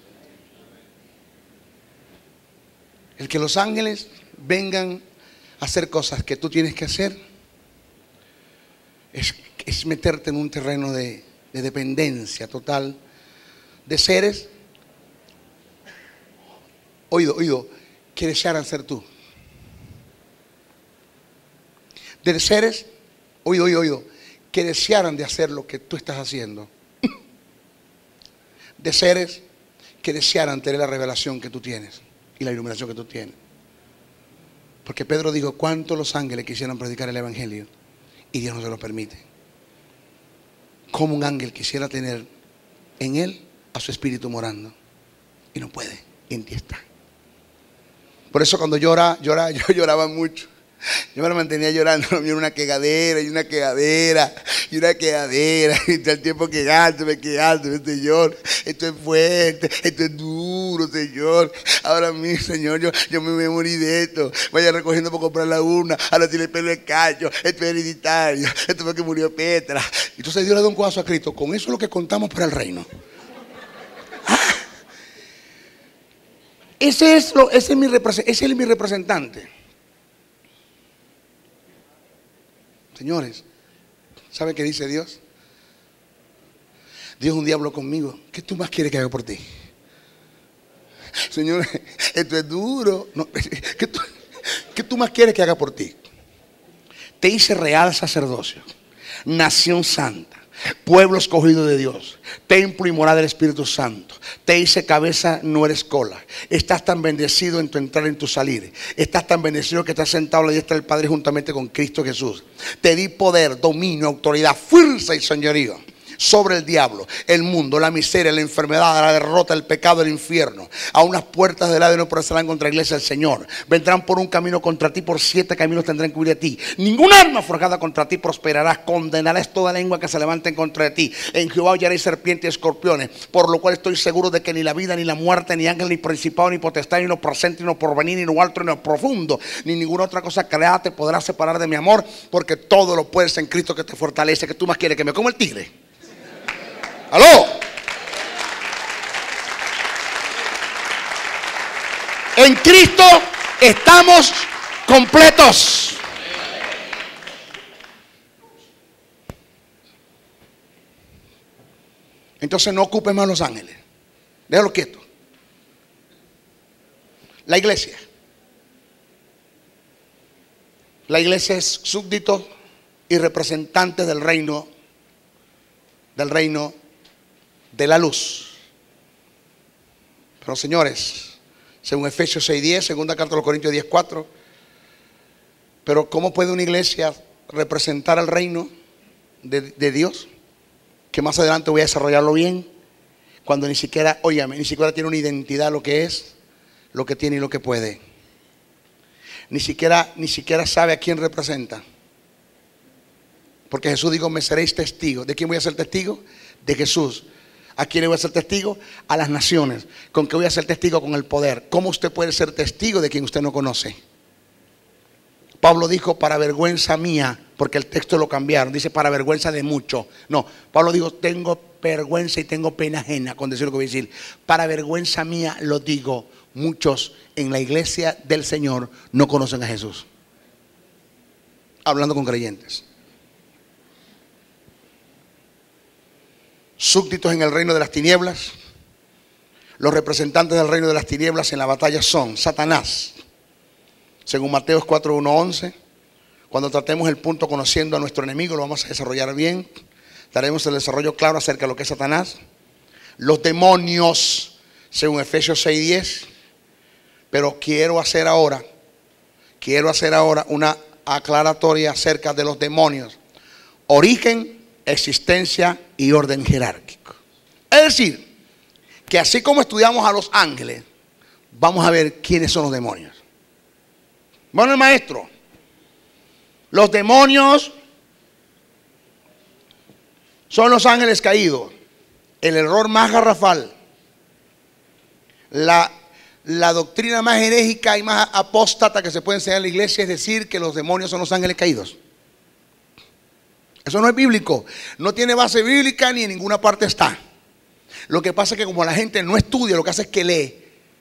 S2: El que los ángeles vengan a hacer cosas que tú tienes que hacer es, es meterte en un terreno de, de dependencia total de seres, oído, oído, que desearan ser tú. De seres, oído, oído, oído, que desearan de hacer lo que tú estás haciendo. De seres que desearan tener la revelación que tú tienes y la iluminación que tú tienes. Porque Pedro dijo, ¿cuántos los ángeles quisieran predicar el evangelio? Y Dios no se lo permite. Como un ángel quisiera tener en él a su espíritu morando y no puede, y en ti está. Por eso cuando llora, llora, yo lloraba mucho. Yo me lo mantenía llorando, era una quegadera y una quegadera y una quegadera y todo el tiempo quejándome, quejándome, Señor, esto es fuerte, esto es duro, Señor. Ahora mismo, Señor, yo, yo me voy a morir de esto. Vaya recogiendo para comprar la urna, ahora tiene el pelo de cacho, esto es hereditario, esto fue que murió Petra. Entonces Dios le da un codazo a Cristo, con eso es lo que contamos para el reino. Ah, ese, es lo, ese, es mi ese es mi representante. Señores, ¿saben qué dice Dios? Dios un día habló conmigo. ¿Qué tú más quieres que haga por ti? Señores, esto es duro. No, ¿qué, tú, ¿Qué tú más quieres que haga por ti? Te hice real sacerdocio, nación santa, pueblo escogido de Dios, templo y morada del Espíritu Santo. Te hice cabeza, no eres cola. Estás tan bendecido en tu entrar y en tu salir. Estás tan bendecido que estás sentado a la diestra del Padre juntamente con Cristo Jesús. Te di poder, dominio, autoridad, fuerza y señorío sobre el diablo, el mundo, la miseria, la enfermedad, la derrota, el pecado, el infierno. A unas puertas del Hades no prevalecerán contra la iglesia del Señor. Vendrán por un camino contra ti, por siete caminos tendrán que huir de ti. Ningún arma forjada contra ti prosperará. Condenarás toda lengua que se levante en contra de ti. En Jehová hallaréis serpientes y escorpiones, por lo cual estoy seguro de que ni la vida, ni la muerte, ni ángel, ni principado, ni potestad, ni lo presente, ni lo porvenir, ni lo alto, ni lo profundo, ni ninguna otra cosa creada te podrá separar de mi amor, porque todo lo puedes en Cristo que te fortalece. Que tú más quieres, que me coma el tigre. ¡Aló! En Cristo estamos completos. Entonces no ocupes más los ángeles. Déjalo quieto. La iglesia. La iglesia es súbdito y representante del reino, del reino de la luz. Pero señores, según Efesios seis diez, segunda carta a los Corintios diez cuatro, pero ¿cómo puede una iglesia representar al reino de, de Dios? Que más adelante voy a desarrollarlo bien, cuando ni siquiera, óigame, ni siquiera tiene una identidad, lo que es, lo que tiene y lo que puede. Ni siquiera, ni siquiera sabe a quién representa. Porque Jesús dijo, me seréis testigos. ¿De quién voy a ser testigo? De Jesús. ¿A quién voy a ser testigo? A las naciones. ¿Con qué voy a ser testigo? Con el poder. ¿Cómo usted puede ser testigo de quien usted no conoce? Pablo dijo, para vergüenza mía, porque el texto lo cambiaron. Dice, para vergüenza de muchos. No, Pablo dijo, tengo vergüenza y tengo pena ajena con decir lo que voy a decir. Para vergüenza mía lo digo, muchos en la iglesia del Señor no conocen a Jesús. Hablando con creyentes. Súbditos en el reino de las tinieblas. Los representantes del reino de las tinieblas en la batalla son Satanás, según Mateo cuatro, uno, once. Cuando tratemos el punto conociendo a nuestro enemigo, lo vamos a desarrollar bien. Daremos el desarrollo claro acerca de lo que es Satanás. Los demonios, según Efesios seis diez. Pero quiero hacer ahora, quiero hacer ahora una aclaratoria acerca de los demonios. Origen, existencia y orden jerárquico. Es decir, que así como estudiamos a los ángeles, vamos a ver quiénes son los demonios. Bueno, el maestro, los demonios son los ángeles caídos. El error más garrafal, la, la doctrina más herégica y más apóstata que se puede enseñar en la iglesia es decir que los demonios son los ángeles caídos. Eso no es bíblico, no tiene base bíblica ni en ninguna parte está. Lo que pasa es que como la gente no estudia, lo que hace es que lee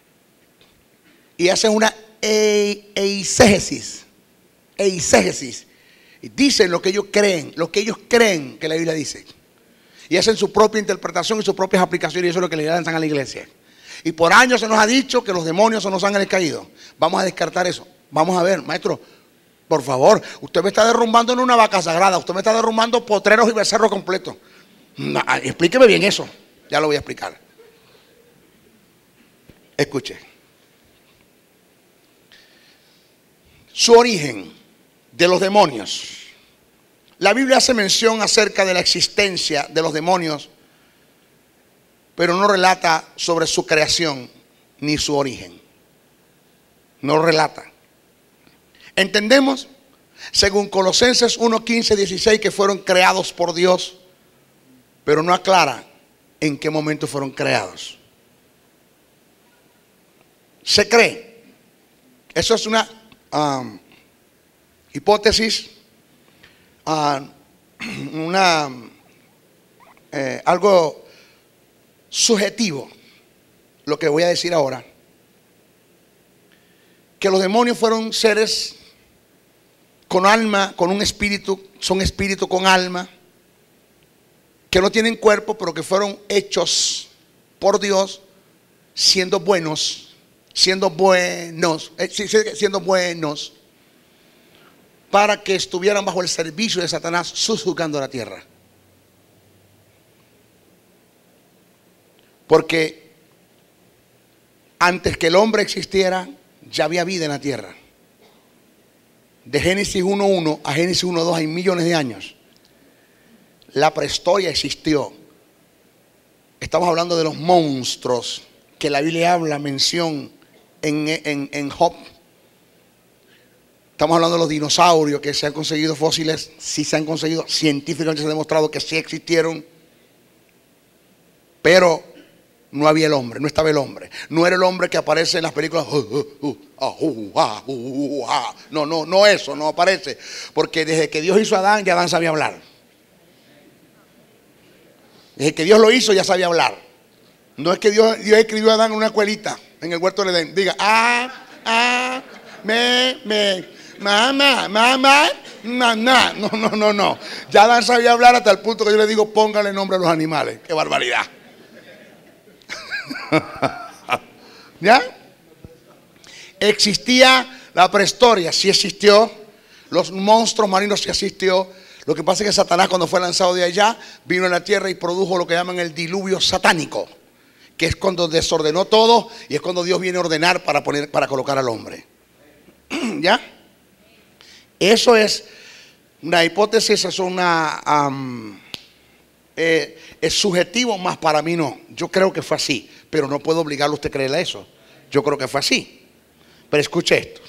S2: y hace una eisegesis, eisegesis, y dicen lo que ellos creen, lo que ellos creen que la Biblia dice, y hacen su propia interpretación y sus propias aplicaciones, y eso es lo que le lanzan a la iglesia. Y por años se nos ha dicho que los demonios son los ángeles caídos. Vamos a descartar eso. Vamos a ver, maestro, por favor, usted me está derrumbando en una vaca sagrada, usted me está derrumbando potreros y becerros completos. No, explíqueme bien eso. Ya lo voy a explicar. Escuche. Su origen de los demonios. La Biblia hace mención acerca de la existencia de los demonios, pero no relata sobre su creación ni su origen. No relata. Entendemos, según Colosenses uno, quince, dieciséis, que fueron creados por Dios, pero no aclara en qué momento fueron creados. Se cree, eso es una um, hipótesis, uh, una eh, algo subjetivo, lo que voy a decir ahora, que los demonios fueron seres con alma, con un espíritu, son espíritu con alma, que no tienen cuerpo, pero que fueron hechos por Dios, siendo buenos, siendo buenos, siendo buenos, para que estuvieran bajo el servicio de Satanás, sojuzgando la tierra. Porque antes que el hombre existiera, ya había vida en la tierra. De Génesis uno uno a Génesis uno dos hay millones de años. la prehistoria existió. Estamos hablando de los monstruos que la Biblia habla, mención en, en, en Job. Estamos hablando de los dinosaurios que se han conseguido fósiles, sí se han conseguido, científicamente se ha demostrado que sí existieron, pero no había el hombre, no estaba el hombre. No era el hombre que aparece en las películas. No, no, no eso, no aparece. Porque desde que Dios hizo a Adán, ya Adán sabía hablar. Desde que Dios lo hizo, ya sabía hablar. No es que Dios, Dios escribió a Adán en una escuelita en el huerto del Edén. Diga, ah, ah, me, me, mamá, mamá, mamá. No, no, no, no. Ya Adán sabía hablar hasta el punto que yo le digo, póngale nombre a los animales. Qué barbaridad. ¿Ya? Existía la prehistoria, sí existió. Los monstruos marinos sí existió. Lo que pasa es que Satanás, cuando fue lanzado de allá, vino a la tierra y produjo lo que llaman el diluvio satánico, que es cuando desordenó todo y es cuando Dios viene a ordenar para poner, para colocar al hombre. ¿Ya? Eso es una hipótesis, es una um, eh, es subjetivo, más para mí no. Yo creo que fue así, pero no puedo obligarlo a usted a creerle a eso. Yo creo que fue así. Pero escuche esto.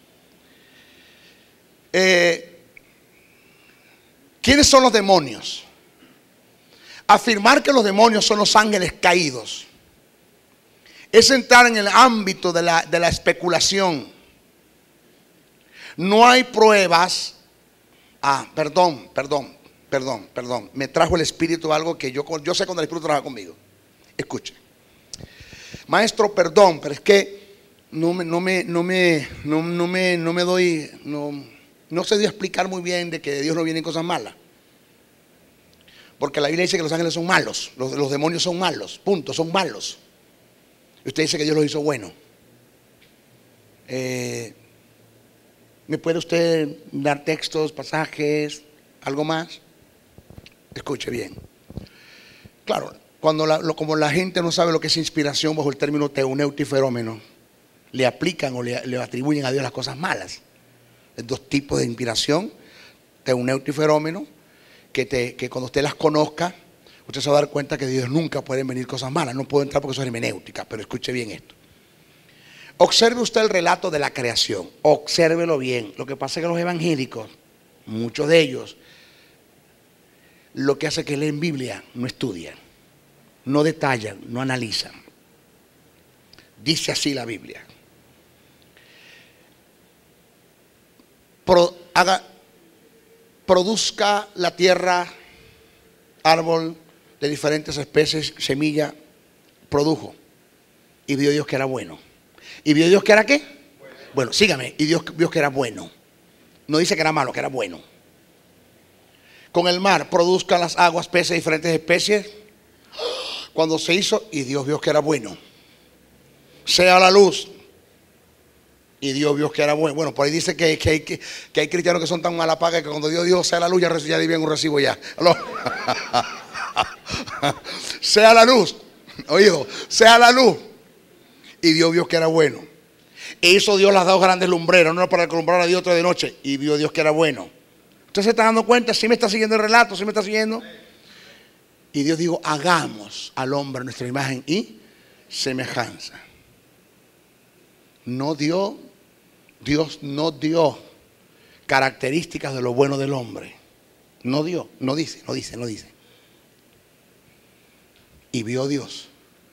S2: Eh, ¿Quiénes son los demonios? Afirmar que los demonios son los ángeles caídos es entrar en el ámbito de la, de la especulación. No hay pruebas. Ah, perdón, perdón, perdón, perdón. Me trajo el Espíritu algo que yo, yo sé cuando el Espíritu trabaja conmigo. Escuche. Maestro, perdón, pero es que no me, no me, no me, no, no me, no me doy, no, no sé explicar muy bien de que de Dios no vienen cosas malas. Porque la Biblia dice que los ángeles son malos, los, los demonios son malos, punto, son malos. Y usted dice que Dios los hizo buenos. Eh, ¿Me puede usted dar textos, pasajes, algo más? Escuche bien. Claro, cuando la, lo, como la gente no sabe lo que es inspiración bajo el término teuneutifenómeno, le aplican o le, le atribuyen a Dios las cosas malas. Hay dos tipos de inspiración, teuneutifenómeno, que, te, que cuando usted las conozca, usted se va a dar cuenta que de Dios nunca pueden venir cosas malas. No puedo entrar porque eso es hermenéutica, pero escuche bien esto. Observe usted el relato de la creación, obsérvelo bien. Lo que pasa es que los evangélicos, muchos de ellos, lo que hace es que leen Biblia, no estudian, no detallan, no analizan. Dice así la Biblia. Pro, haga, produzca la tierra árbol de diferentes especies, semilla, produjo. Y vio Dios que era bueno. ¿Y vio Dios que era qué? Bueno, bueno sígame. Y Dios vio que era bueno. No dice que era malo, que era bueno. Con el mar produzcan las aguas, peces de diferentes especies. Cuando se hizo, y Dios vio que era bueno. Sea la luz. Y Dios vio que era bueno. Bueno, por ahí dice que, que, hay, que, que hay cristianos que son tan mala paga que cuando Dios dijo sea la luz, ya, ya debían un recibo ya. Sea la luz. Oído, sea la luz. Y Dios vio que era bueno. E hizo Dios las dos grandes lumbreras, una para alumbrar a Dios, otra de noche. Y vio Dios que era bueno. ¿Usted se está dando cuenta? ¿Sí me está siguiendo el relato? ¿Sí me está siguiendo? Y Dios dijo, hagamos al hombre nuestra imagen y semejanza. No dio, Dios no dio características de lo bueno del hombre. No dio, no dice, no dice, no dice. Y vio Dios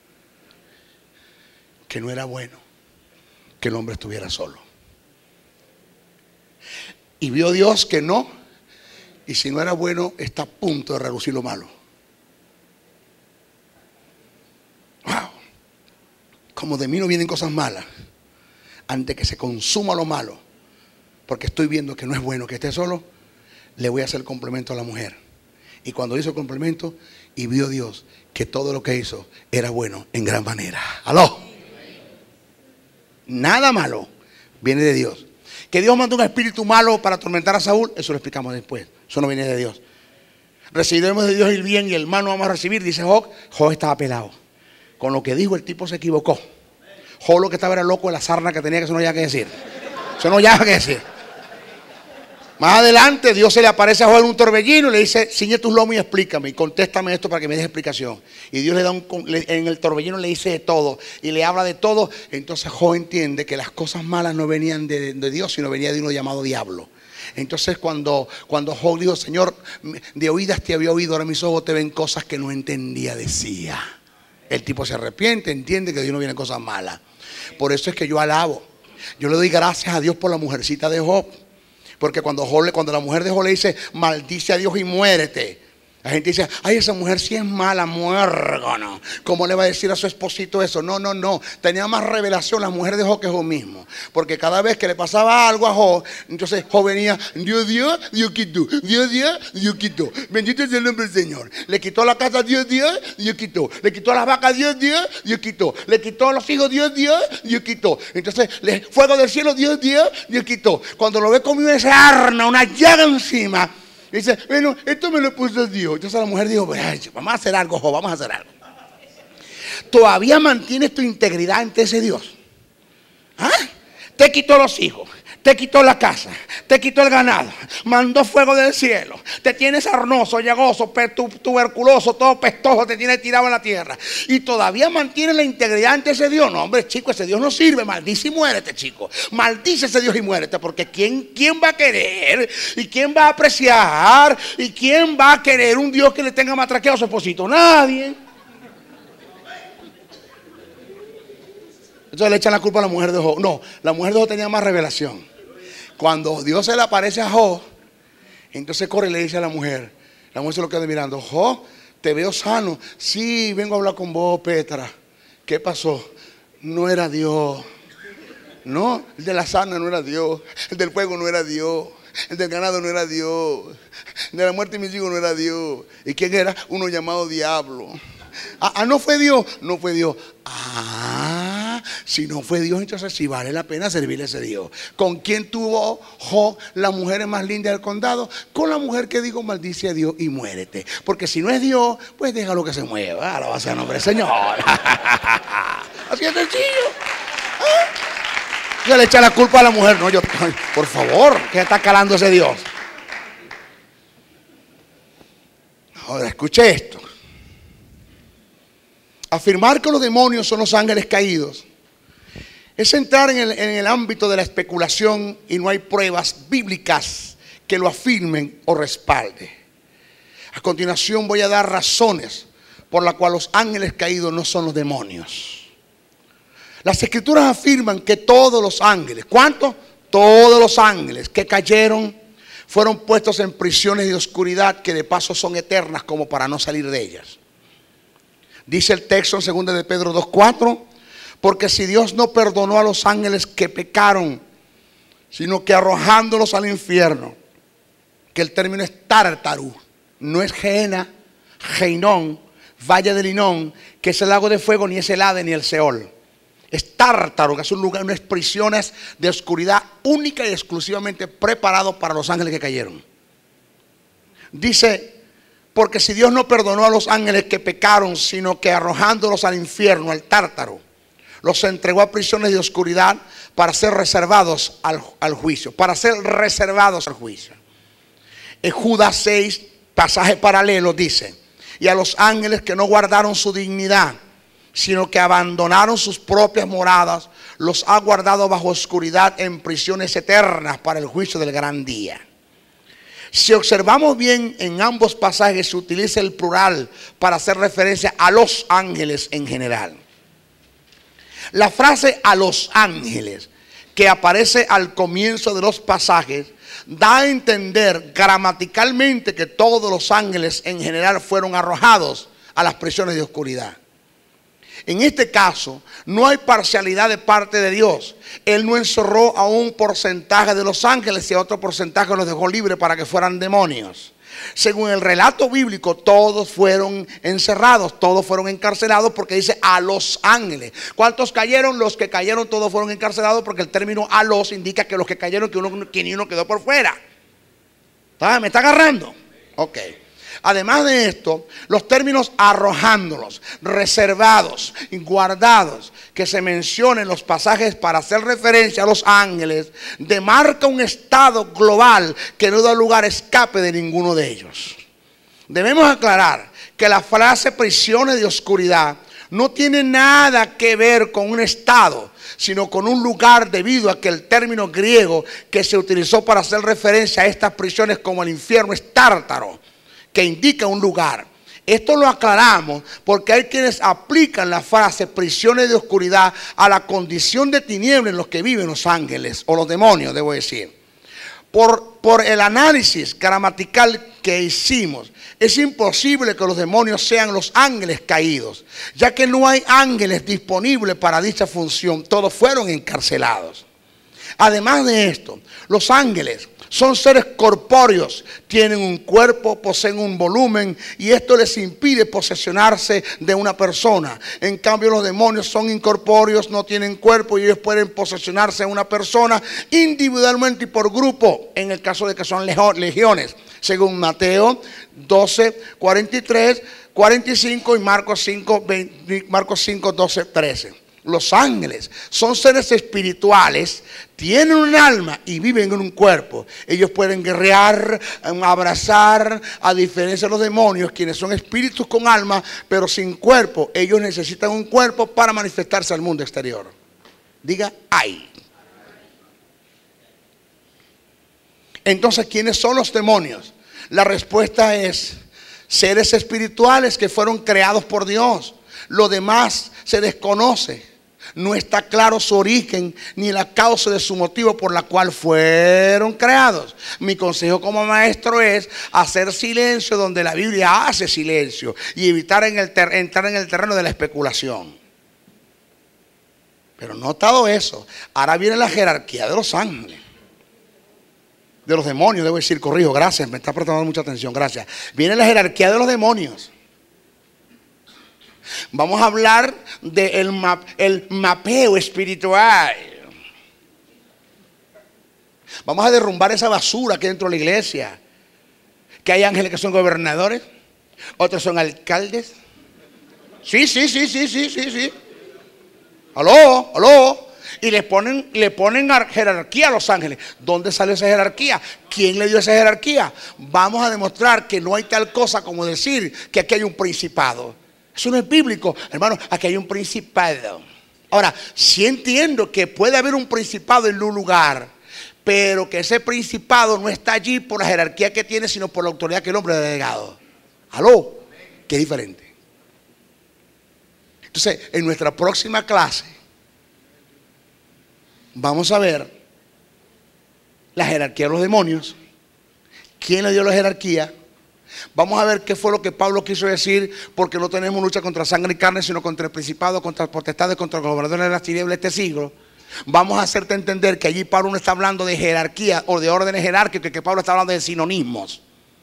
S2: que no era bueno que el hombre estuviera solo. Y vio Dios que no, y si no era bueno, está a punto de reducir lo malo. Wow. Como de mí no vienen cosas malas, antes que se consuma lo malo, porque estoy viendo que no es bueno que esté solo, le voy a hacer complemento a la mujer. Y cuando hizo el complemento, y vio Dios que todo lo que hizo era bueno en gran manera. ¡Aló! Nada malo viene de Dios. Que Dios mandó un espíritu malo para atormentar a Saúl, eso lo explicamos después. Eso no viene de Dios. Recibiremos de Dios el bien y el mal no vamos a recibir, dice Job. Job estaba pelado. Con lo que dijo el tipo se equivocó. Job lo que estaba era loco de la sarna que tenía, que eso no había que decir. Eso no había que decir. Más adelante Dios se le aparece a Job en un torbellino y le dice: ciñe tus lomos y explícame, y contéstame esto para que me des explicación. Y Dios le da un, en el torbellino le dice de todo y le habla de todo. Entonces Job entiende que las cosas malas no venían de, de Dios, sino venía de uno llamado diablo. Entonces cuando, cuando Job dijo: Señor, de oídas te había oído, ahora mis ojos te ven cosas que no entendía, decía. El tipo se arrepiente, entiende que de Dios no vienen cosas malas. Por eso es que yo alabo, yo le doy gracias a Dios por la mujercita de Job. Porque cuando, Job, cuando la mujer de Job le dice: maldice a Dios y muérete, la gente dice: ay, esa mujer sí es mala, muérgana. ¿Cómo le va a decir a su esposito eso? No, no, no. Tenía más revelación la mujer de Job que Job mismo. Porque cada vez que le pasaba algo a Job, entonces Job venía: Dios dio, Dios quitó. Dios dio, Dios quitó. Bendito es el nombre del Señor. Le quitó la casa, Dios dio, Dios quitó. Le quitó las vacas, Dios dio, Dios quitó. Le quitó los hijos, Dios dio, Dios quitó. Entonces, le, fuego del cielo, Dios dio, Dios quitó. Cuando lo ve comido ese arna, una llaga encima, dice: bueno, esto me lo puso Dios. Entonces la mujer dijo: vamos a hacer algo, Job, vamos a hacer algo. ¿Todavía mantienes tu integridad ante ese Dios? ¿Ah? Te quitó los hijos, te quitó la casa, te quitó el ganado, mandó fuego del cielo, te tienes sarnoso, llagoso, tuberculoso, todo pestoso, te tiene tirado en la tierra, y todavía mantienes la integridad ante ese Dios. No, hombre, chico, ese Dios no sirve. Maldice y muérete, chico. Maldice ese Dios y muérete. Porque ¿quién, quién va a querer y quién va a apreciar y quién va a querer un Dios que le tenga matraqueado a su esposito? Nadie. Entonces le echan la culpa a la mujer de Job. No, la mujer de Job tenía más revelación. Cuando Dios se le aparece a Job, entonces corre y le dice a la mujer. La mujer se lo queda mirando: Job, te veo sano. Sí, vengo a hablar con vos, Petra. ¿Qué pasó? No era Dios. No, el de la sana no era Dios. El del fuego no era Dios. El del ganado no era Dios. El de la muerte de mis hijos no era Dios. ¿Y quién era? Uno llamado diablo. Ah, ah, no fue Dios. No fue Dios. Ah, si no fue Dios, entonces sí vale la pena servirle a ese Dios. ¿Con quién tuvo Job las mujeres más lindas del condado? Con la mujer que dijo: maldice a Dios y muérete. Porque si no es Dios, pues déjalo que se mueva. Alabanza al nombre del Señor. Así es sencillo. ¿Ah? Yo le echa la culpa a la mujer. No, yo, ay, por favor, ¿qué está calando ese Dios? Ahora escuche esto. Afirmar que los demonios son los ángeles caídos es entrar en el, en el ámbito de la especulación, y no hay pruebas bíblicas que lo afirmen o respalden. A continuación voy a dar razones por las cuales los ángeles caídos no son los demonios. Las escrituras afirman que todos los ángeles, ¿cuántos? Todos los ángeles que cayeron fueron puestos en prisiones de oscuridad, que de paso son eternas como para no salir de ellas. Dice el texto en segunda de Pedro dos cuatro: porque si Dios no perdonó a los ángeles que pecaron, sino que arrojándolos al infierno, que el término es Tártaro, no es Gehenna, Geinón, Valle del Hinón, que es el lago de fuego, ni es el Hades ni el Seol. Es Tártaro, que es un lugar, unas prisiones de oscuridad única y exclusivamente preparado para los ángeles que cayeron. Dice: porque si Dios no perdonó a los ángeles que pecaron, sino que arrojándolos al infierno, al Tártaro, los entregó a prisiones de oscuridad para ser reservados al, al juicio. Para ser reservados al juicio. En Judas seis, pasaje paralelo, dice: y a los ángeles que no guardaron su dignidad, sino que abandonaron sus propias moradas, los ha guardado bajo oscuridad en prisiones eternas para el juicio del gran día. Si observamos bien, en ambos pasajes se utiliza el plural para hacer referencia a los ángeles en general. La frase "a los ángeles", que aparece al comienzo de los pasajes, da a entender gramaticalmente que todos los ángeles en general fueron arrojados a las prisiones de oscuridad. En este caso, no hay parcialidad de parte de Dios. Él no encerró a un porcentaje de los ángeles y a otro porcentaje los dejó libres para que fueran demonios. Según el relato bíblico, todos fueron encerrados, todos fueron encarcelados, porque dice "a los ángeles". ¿Cuántos cayeron? Los que cayeron todos fueron encarcelados, porque el término "a los" indica que los que cayeron, que uno, que ni uno quedó por fuera. ¿Me está agarrando? Ok. Además de esto, los términos arrojándolos, reservados y guardados que se mencionan en los pasajes para hacer referencia a los ángeles, demarca un estado global que no da lugar a escape de ninguno de ellos. Debemos aclarar que la frase prisiones de oscuridad no tiene nada que ver con un estado, sino con un lugar, debido a que el término griego que se utilizó para hacer referencia a estas prisiones como el infierno es tártaro, que indica un lugar. Esto lo aclaramos porque hay quienes aplican la frase prisiones de oscuridad a la condición de tiniebla en los que viven los ángeles o los demonios, debo decir. Por, por el análisis gramatical que hicimos, es imposible que los demonios sean los ángeles caídos, ya que no hay ángeles disponibles para dicha función. Todos fueron encarcelados. Además de esto, los ángeles son seres corpóreos, tienen un cuerpo, poseen un volumen y esto les impide posesionarse de una persona. En cambio, los demonios son incorpóreos, no tienen cuerpo y ellos pueden posesionarse de una persona individualmente y por grupo, en el caso de que son legiones, según Mateo doce, cuarenta y tres, cuarenta y cinco y Marcos cinco, veinte, Marcos cinco, doce, trece. Los ángeles son seres espirituales, tienen un alma y viven en un cuerpo. Ellos pueden guerrear, abrazar, a diferencia de los demonios, quienes son espíritus con alma, pero sin cuerpo. Ellos necesitan un cuerpo para manifestarse al mundo exterior. Diga, ay. Entonces, ¿quiénes son los demonios? La respuesta es seres espirituales que fueron creados por Dios. Lo demás se desconoce. No está claro su origen ni la causa de su motivo por la cual fueron creados. Mi consejo como maestro es hacer silencio donde la Biblia hace silencio y evitar en el ter- entrar en el terreno de la especulación. Pero notado eso, ahora viene la jerarquía de los ángeles, de los demonios, debo decir, corrijo, gracias, me está prestando mucha atención, gracias. Viene la jerarquía de los demonios. Vamos a hablar del map, el mapeo espiritual. Vamos a derrumbar esa basura que hay dentro de la iglesia. Que hay ángeles que son gobernadores, otros son alcaldes. Sí, sí, sí, sí, sí, sí, sí. Aló, aló. Y le ponen, le ponen jerarquía a los ángeles. ¿Dónde salió esa jerarquía? ¿Quién le dio esa jerarquía? Vamos a demostrar que no hay tal cosa como decir que aquí hay un principado. Eso no es bíblico, hermano. Aquí hay un principado. Ahora, sí entiendo que puede haber un principado en un lugar, pero que ese principado no está allí por la jerarquía que tiene, sino por la autoridad que el hombre ha delegado. ¿Aló? Que es diferente. Entonces, en nuestra próxima clase vamos a ver la jerarquía de los demonios. ¿Quién le dio la jerarquía? Vamos a ver qué fue lo que Pablo quiso decir, porque no tenemos lucha contra sangre y carne, sino contra el principado, contra las potestades, contra los gobernadores de las tinieblas de este siglo. Vamos a hacerte entender que allí Pablo no está hablando de jerarquía o de órdenes jerárquicas, que Pablo está hablando de sinónimos.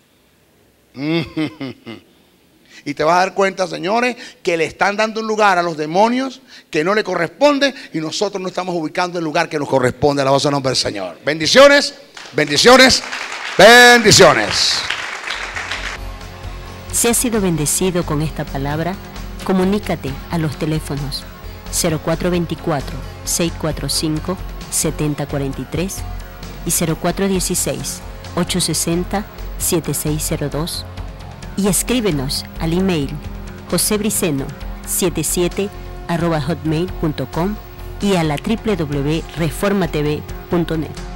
S2: Y te vas a dar cuenta, señores, que le están dando un lugar a los demonios que no le corresponde y nosotros no estamos ubicando el lugar que nos corresponde. A la voz del nombre del Señor. Bendiciones, bendiciones, bendiciones.
S1: Si has sido bendecido con esta palabra, comunícate a los teléfonos cero cuatro veinticuatro, seiscientos cuarenta y cinco, setenta cuarenta y tres y cero cuatro dieciséis, ochocientos sesenta, setenta y seis cero dos y escríbenos al email josebriceno setenta y siete arroba hotmail punto com y a la w w w punto reforma t v punto net.